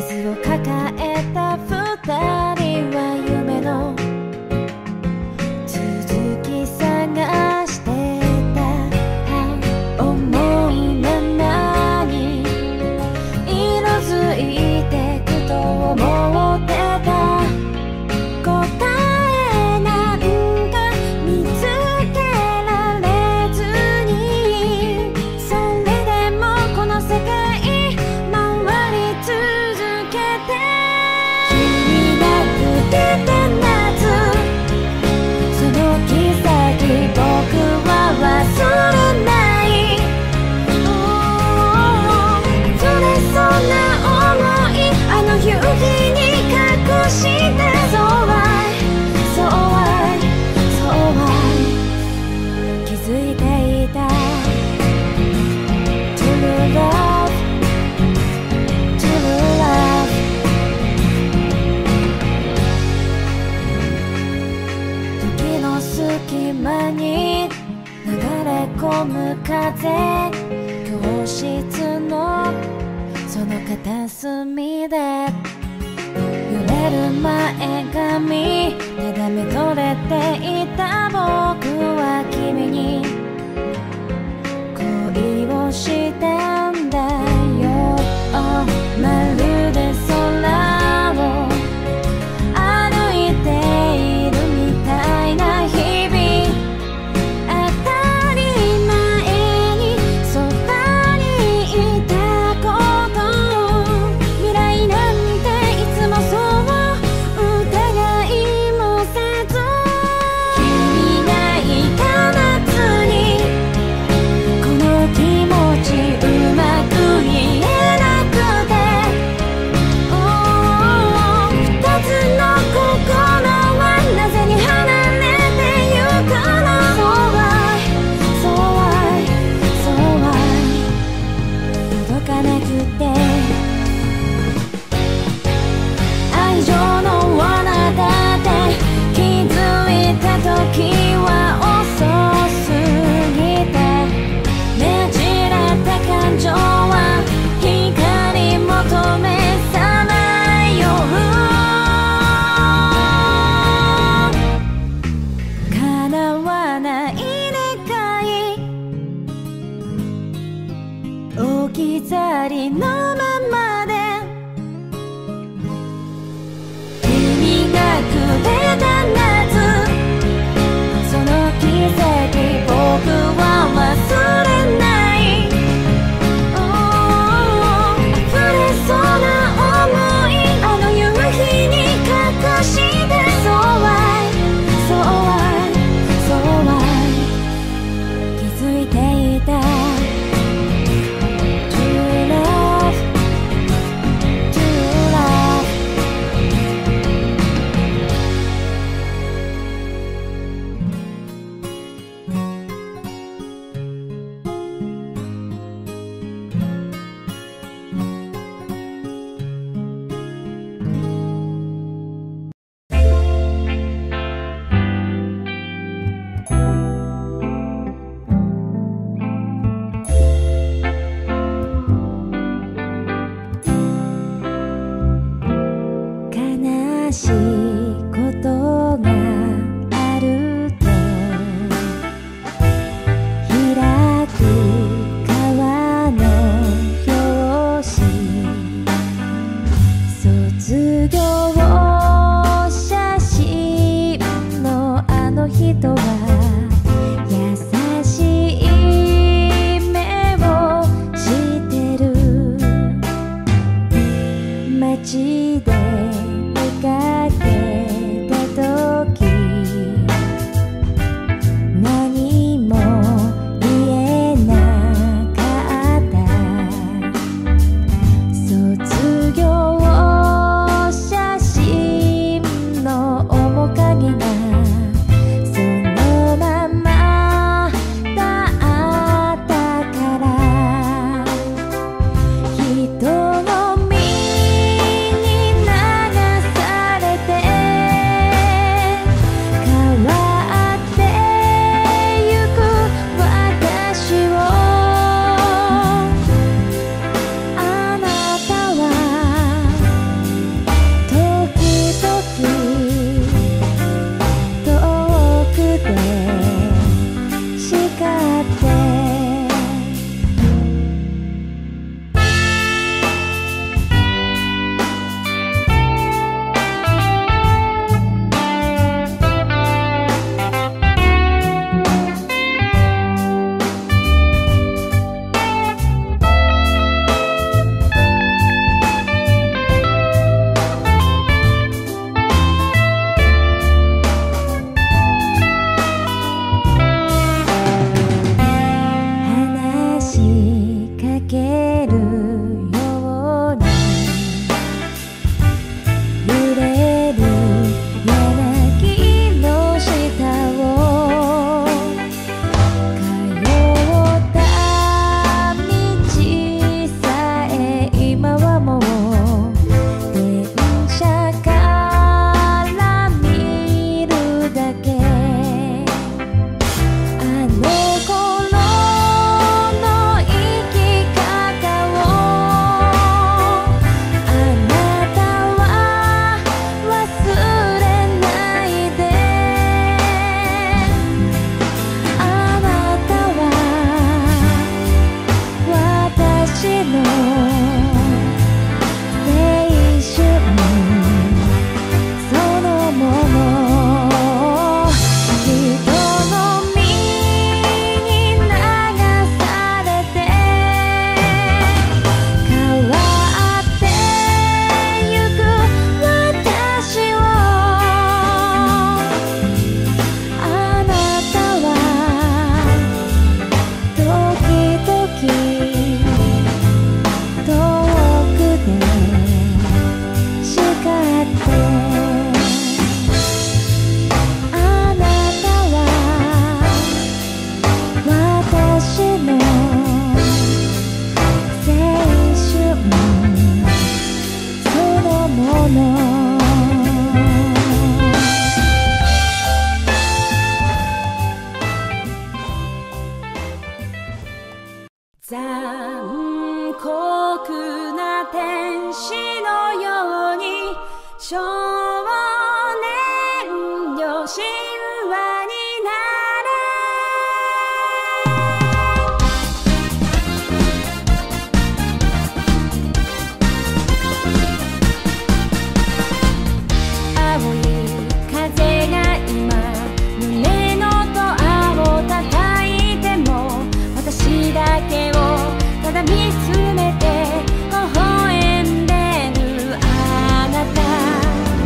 傷を抱えた二人は夢の続き探してた。思いのままに色づいてくと思ってた。答えなんか見つけられずに、それでもこの世界回り続けて、君がくれた夏、その季節僕は忘れない。それそんな想いあの夕日に隠して、そうはいそうはいそうはい気づいていた。 True love True love 時の隙間に流れ込む風、教室のその片隅で揺れる前髪、ただめとれていた僕は君に恋をしたんだよ。まるで空を歩いているみたいな日々、当たり前にそばにいたこと、未来なんていつもそう疑いもせず、君がいた夏にこの気持ちうまく言えなくて、二つの心はなぜに離れてゆくの。そうはいそうはいそうはい届かなくて、愛情の罠だって気づいた時は遅すぎて、ねじれた感情は光求めさまよう。叶わない願い置き去りのままで、君がくれた夏、その奇跡僕は忘れない。溢れそうな想いあの夕日に隠して、そうはいそうはいそうはい気づいていた。 True love True love 悲しいことがあると開く川の表紙、卒業写真のあの人は優しい目をしてる。街で見かけた時、何も言えなかった。卒業写真の面影がそのままだったから、人の身に流されもの残酷な天使のように少年よ神話になれ青い風が今胸のドアを叩いても私だけをただ見つめて微笑んでるあなた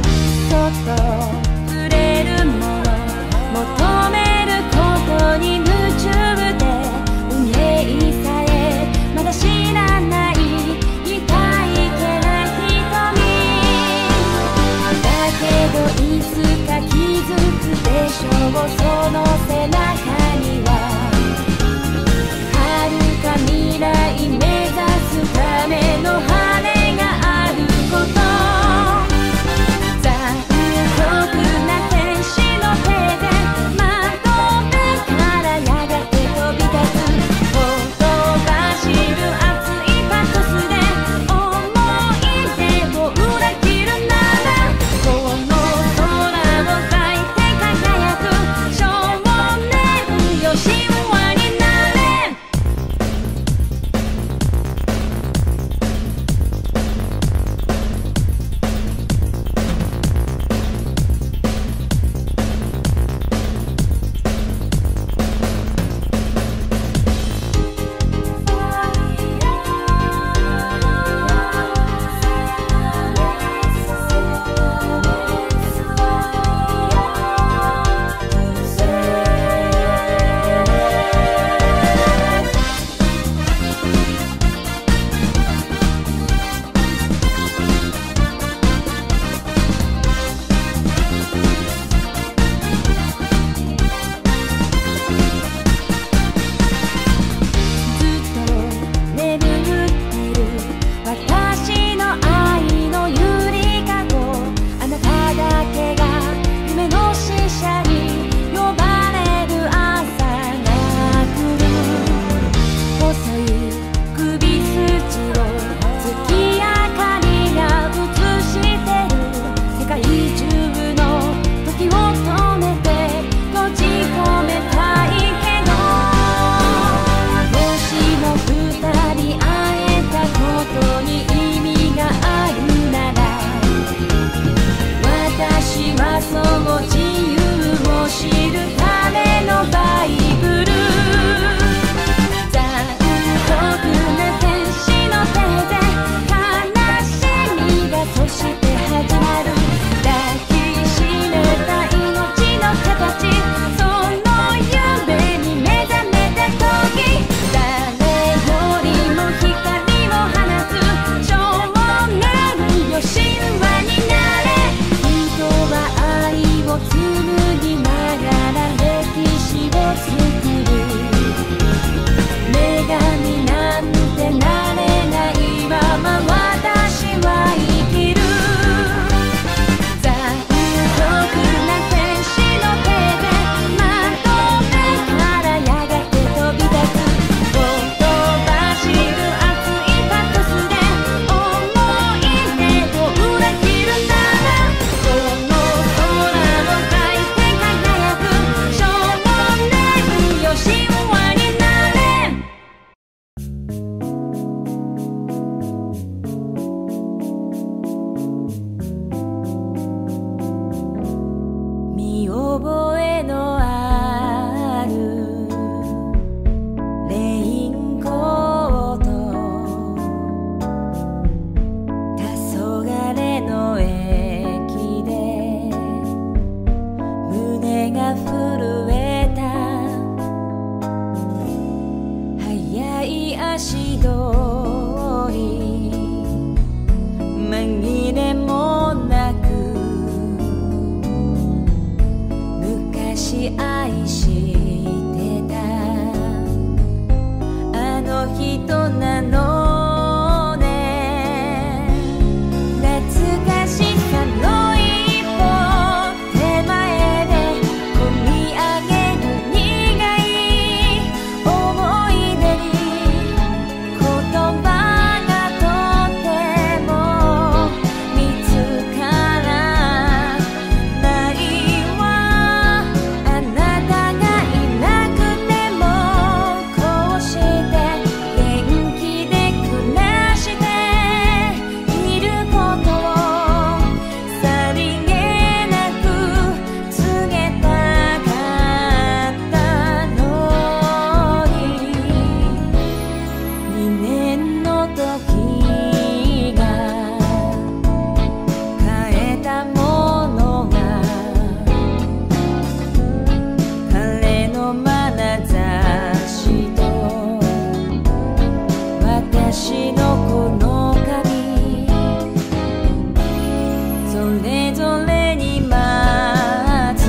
れぞれに待つ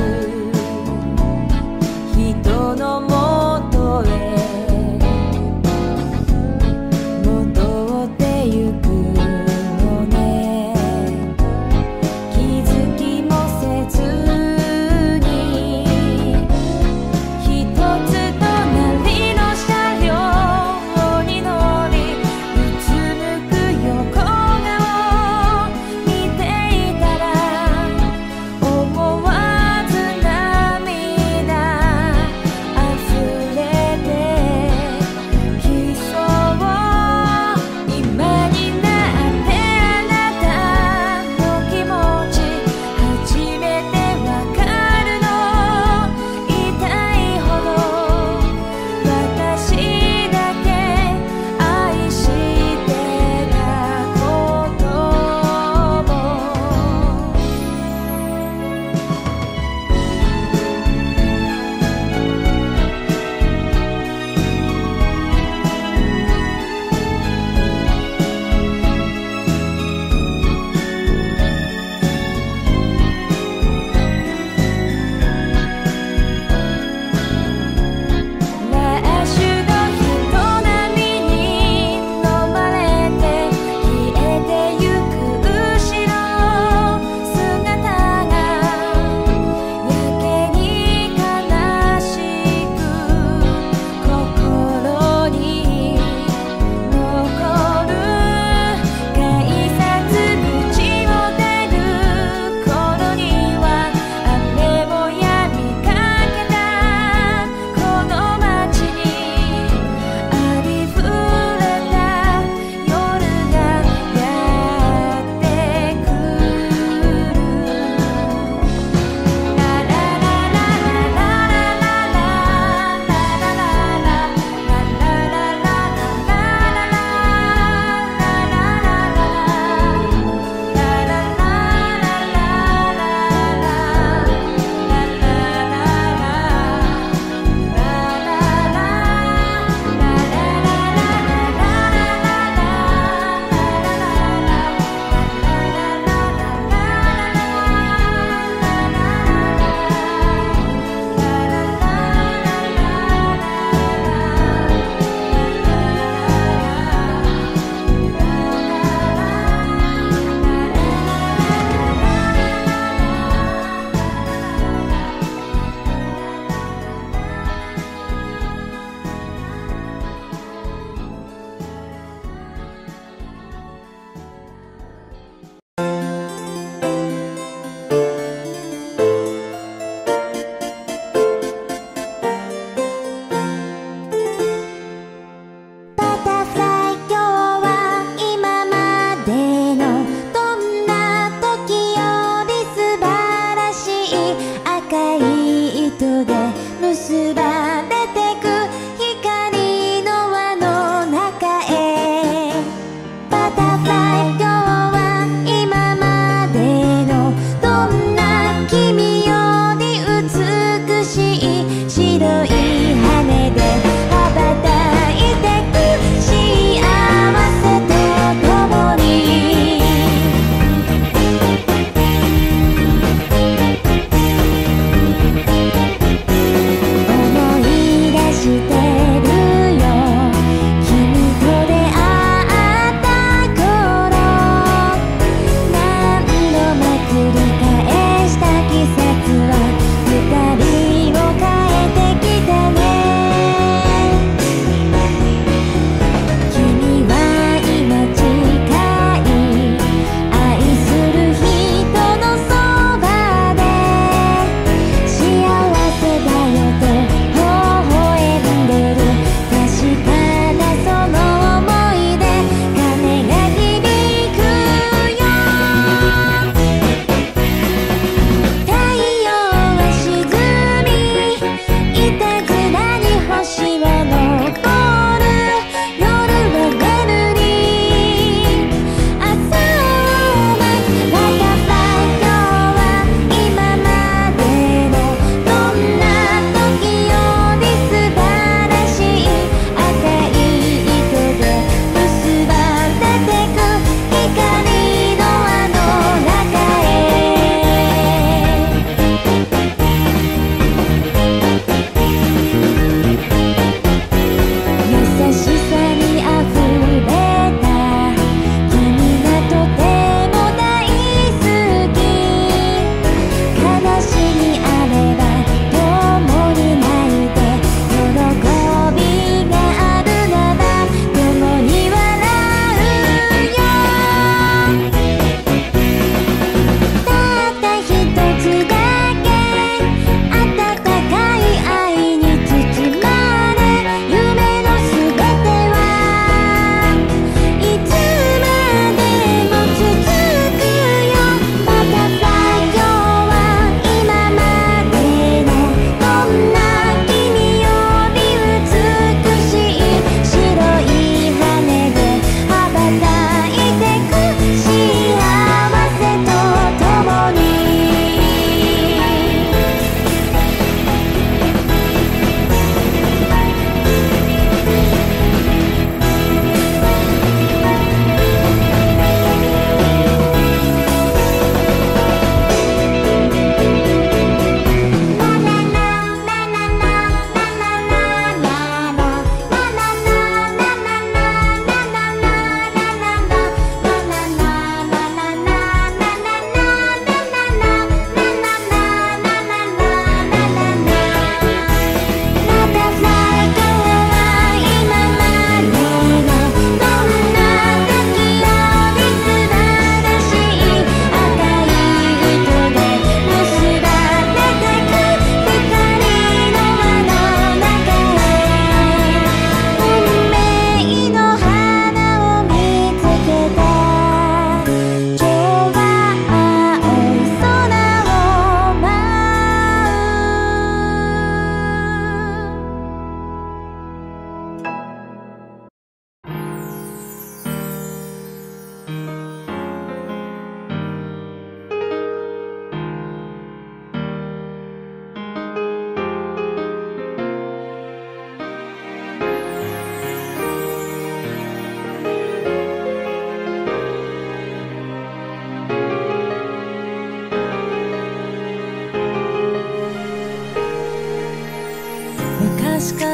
人のもとへ戻ってゆくのね。気づきもせずに一つ隣の車両に乗りうつむく横顔を見ていたら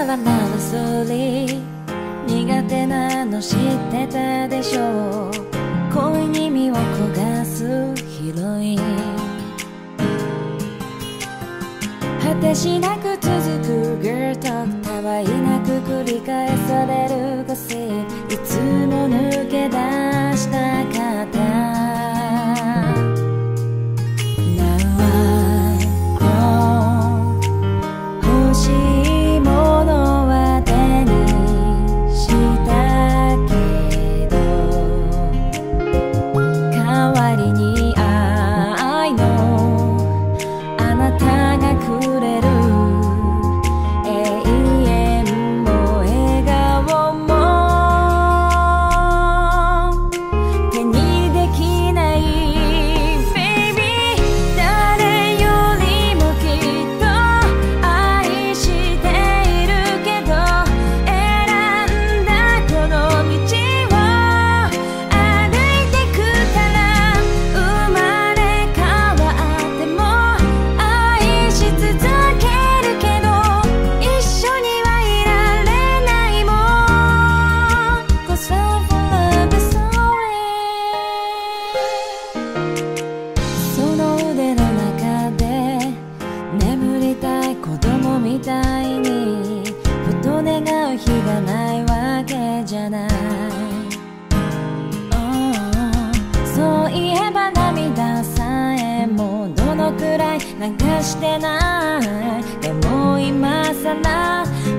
からならそり苦手なの知ってたでしょう。恋に身を焦がすヒロイン、果てしなく続く Girl Talk、 たわいなく繰り返されるゴシップ、いつも抜け出したかった。 Now I know 欲しいものは手にしたけど、代わりに愛のあなたがくれる永遠も笑顔も手にできない Baby、 誰よりもきっと愛しているけど、選んだこの道を歩いてくから、生まれ変わっても愛し続けるけど、一緒にはいられないもん Cause love for love is sorry。 その腕の中で眠りたい子供みたいにふと願う日がないわけじゃない。そういえば涙さえもどのくらい流してない。でも今さら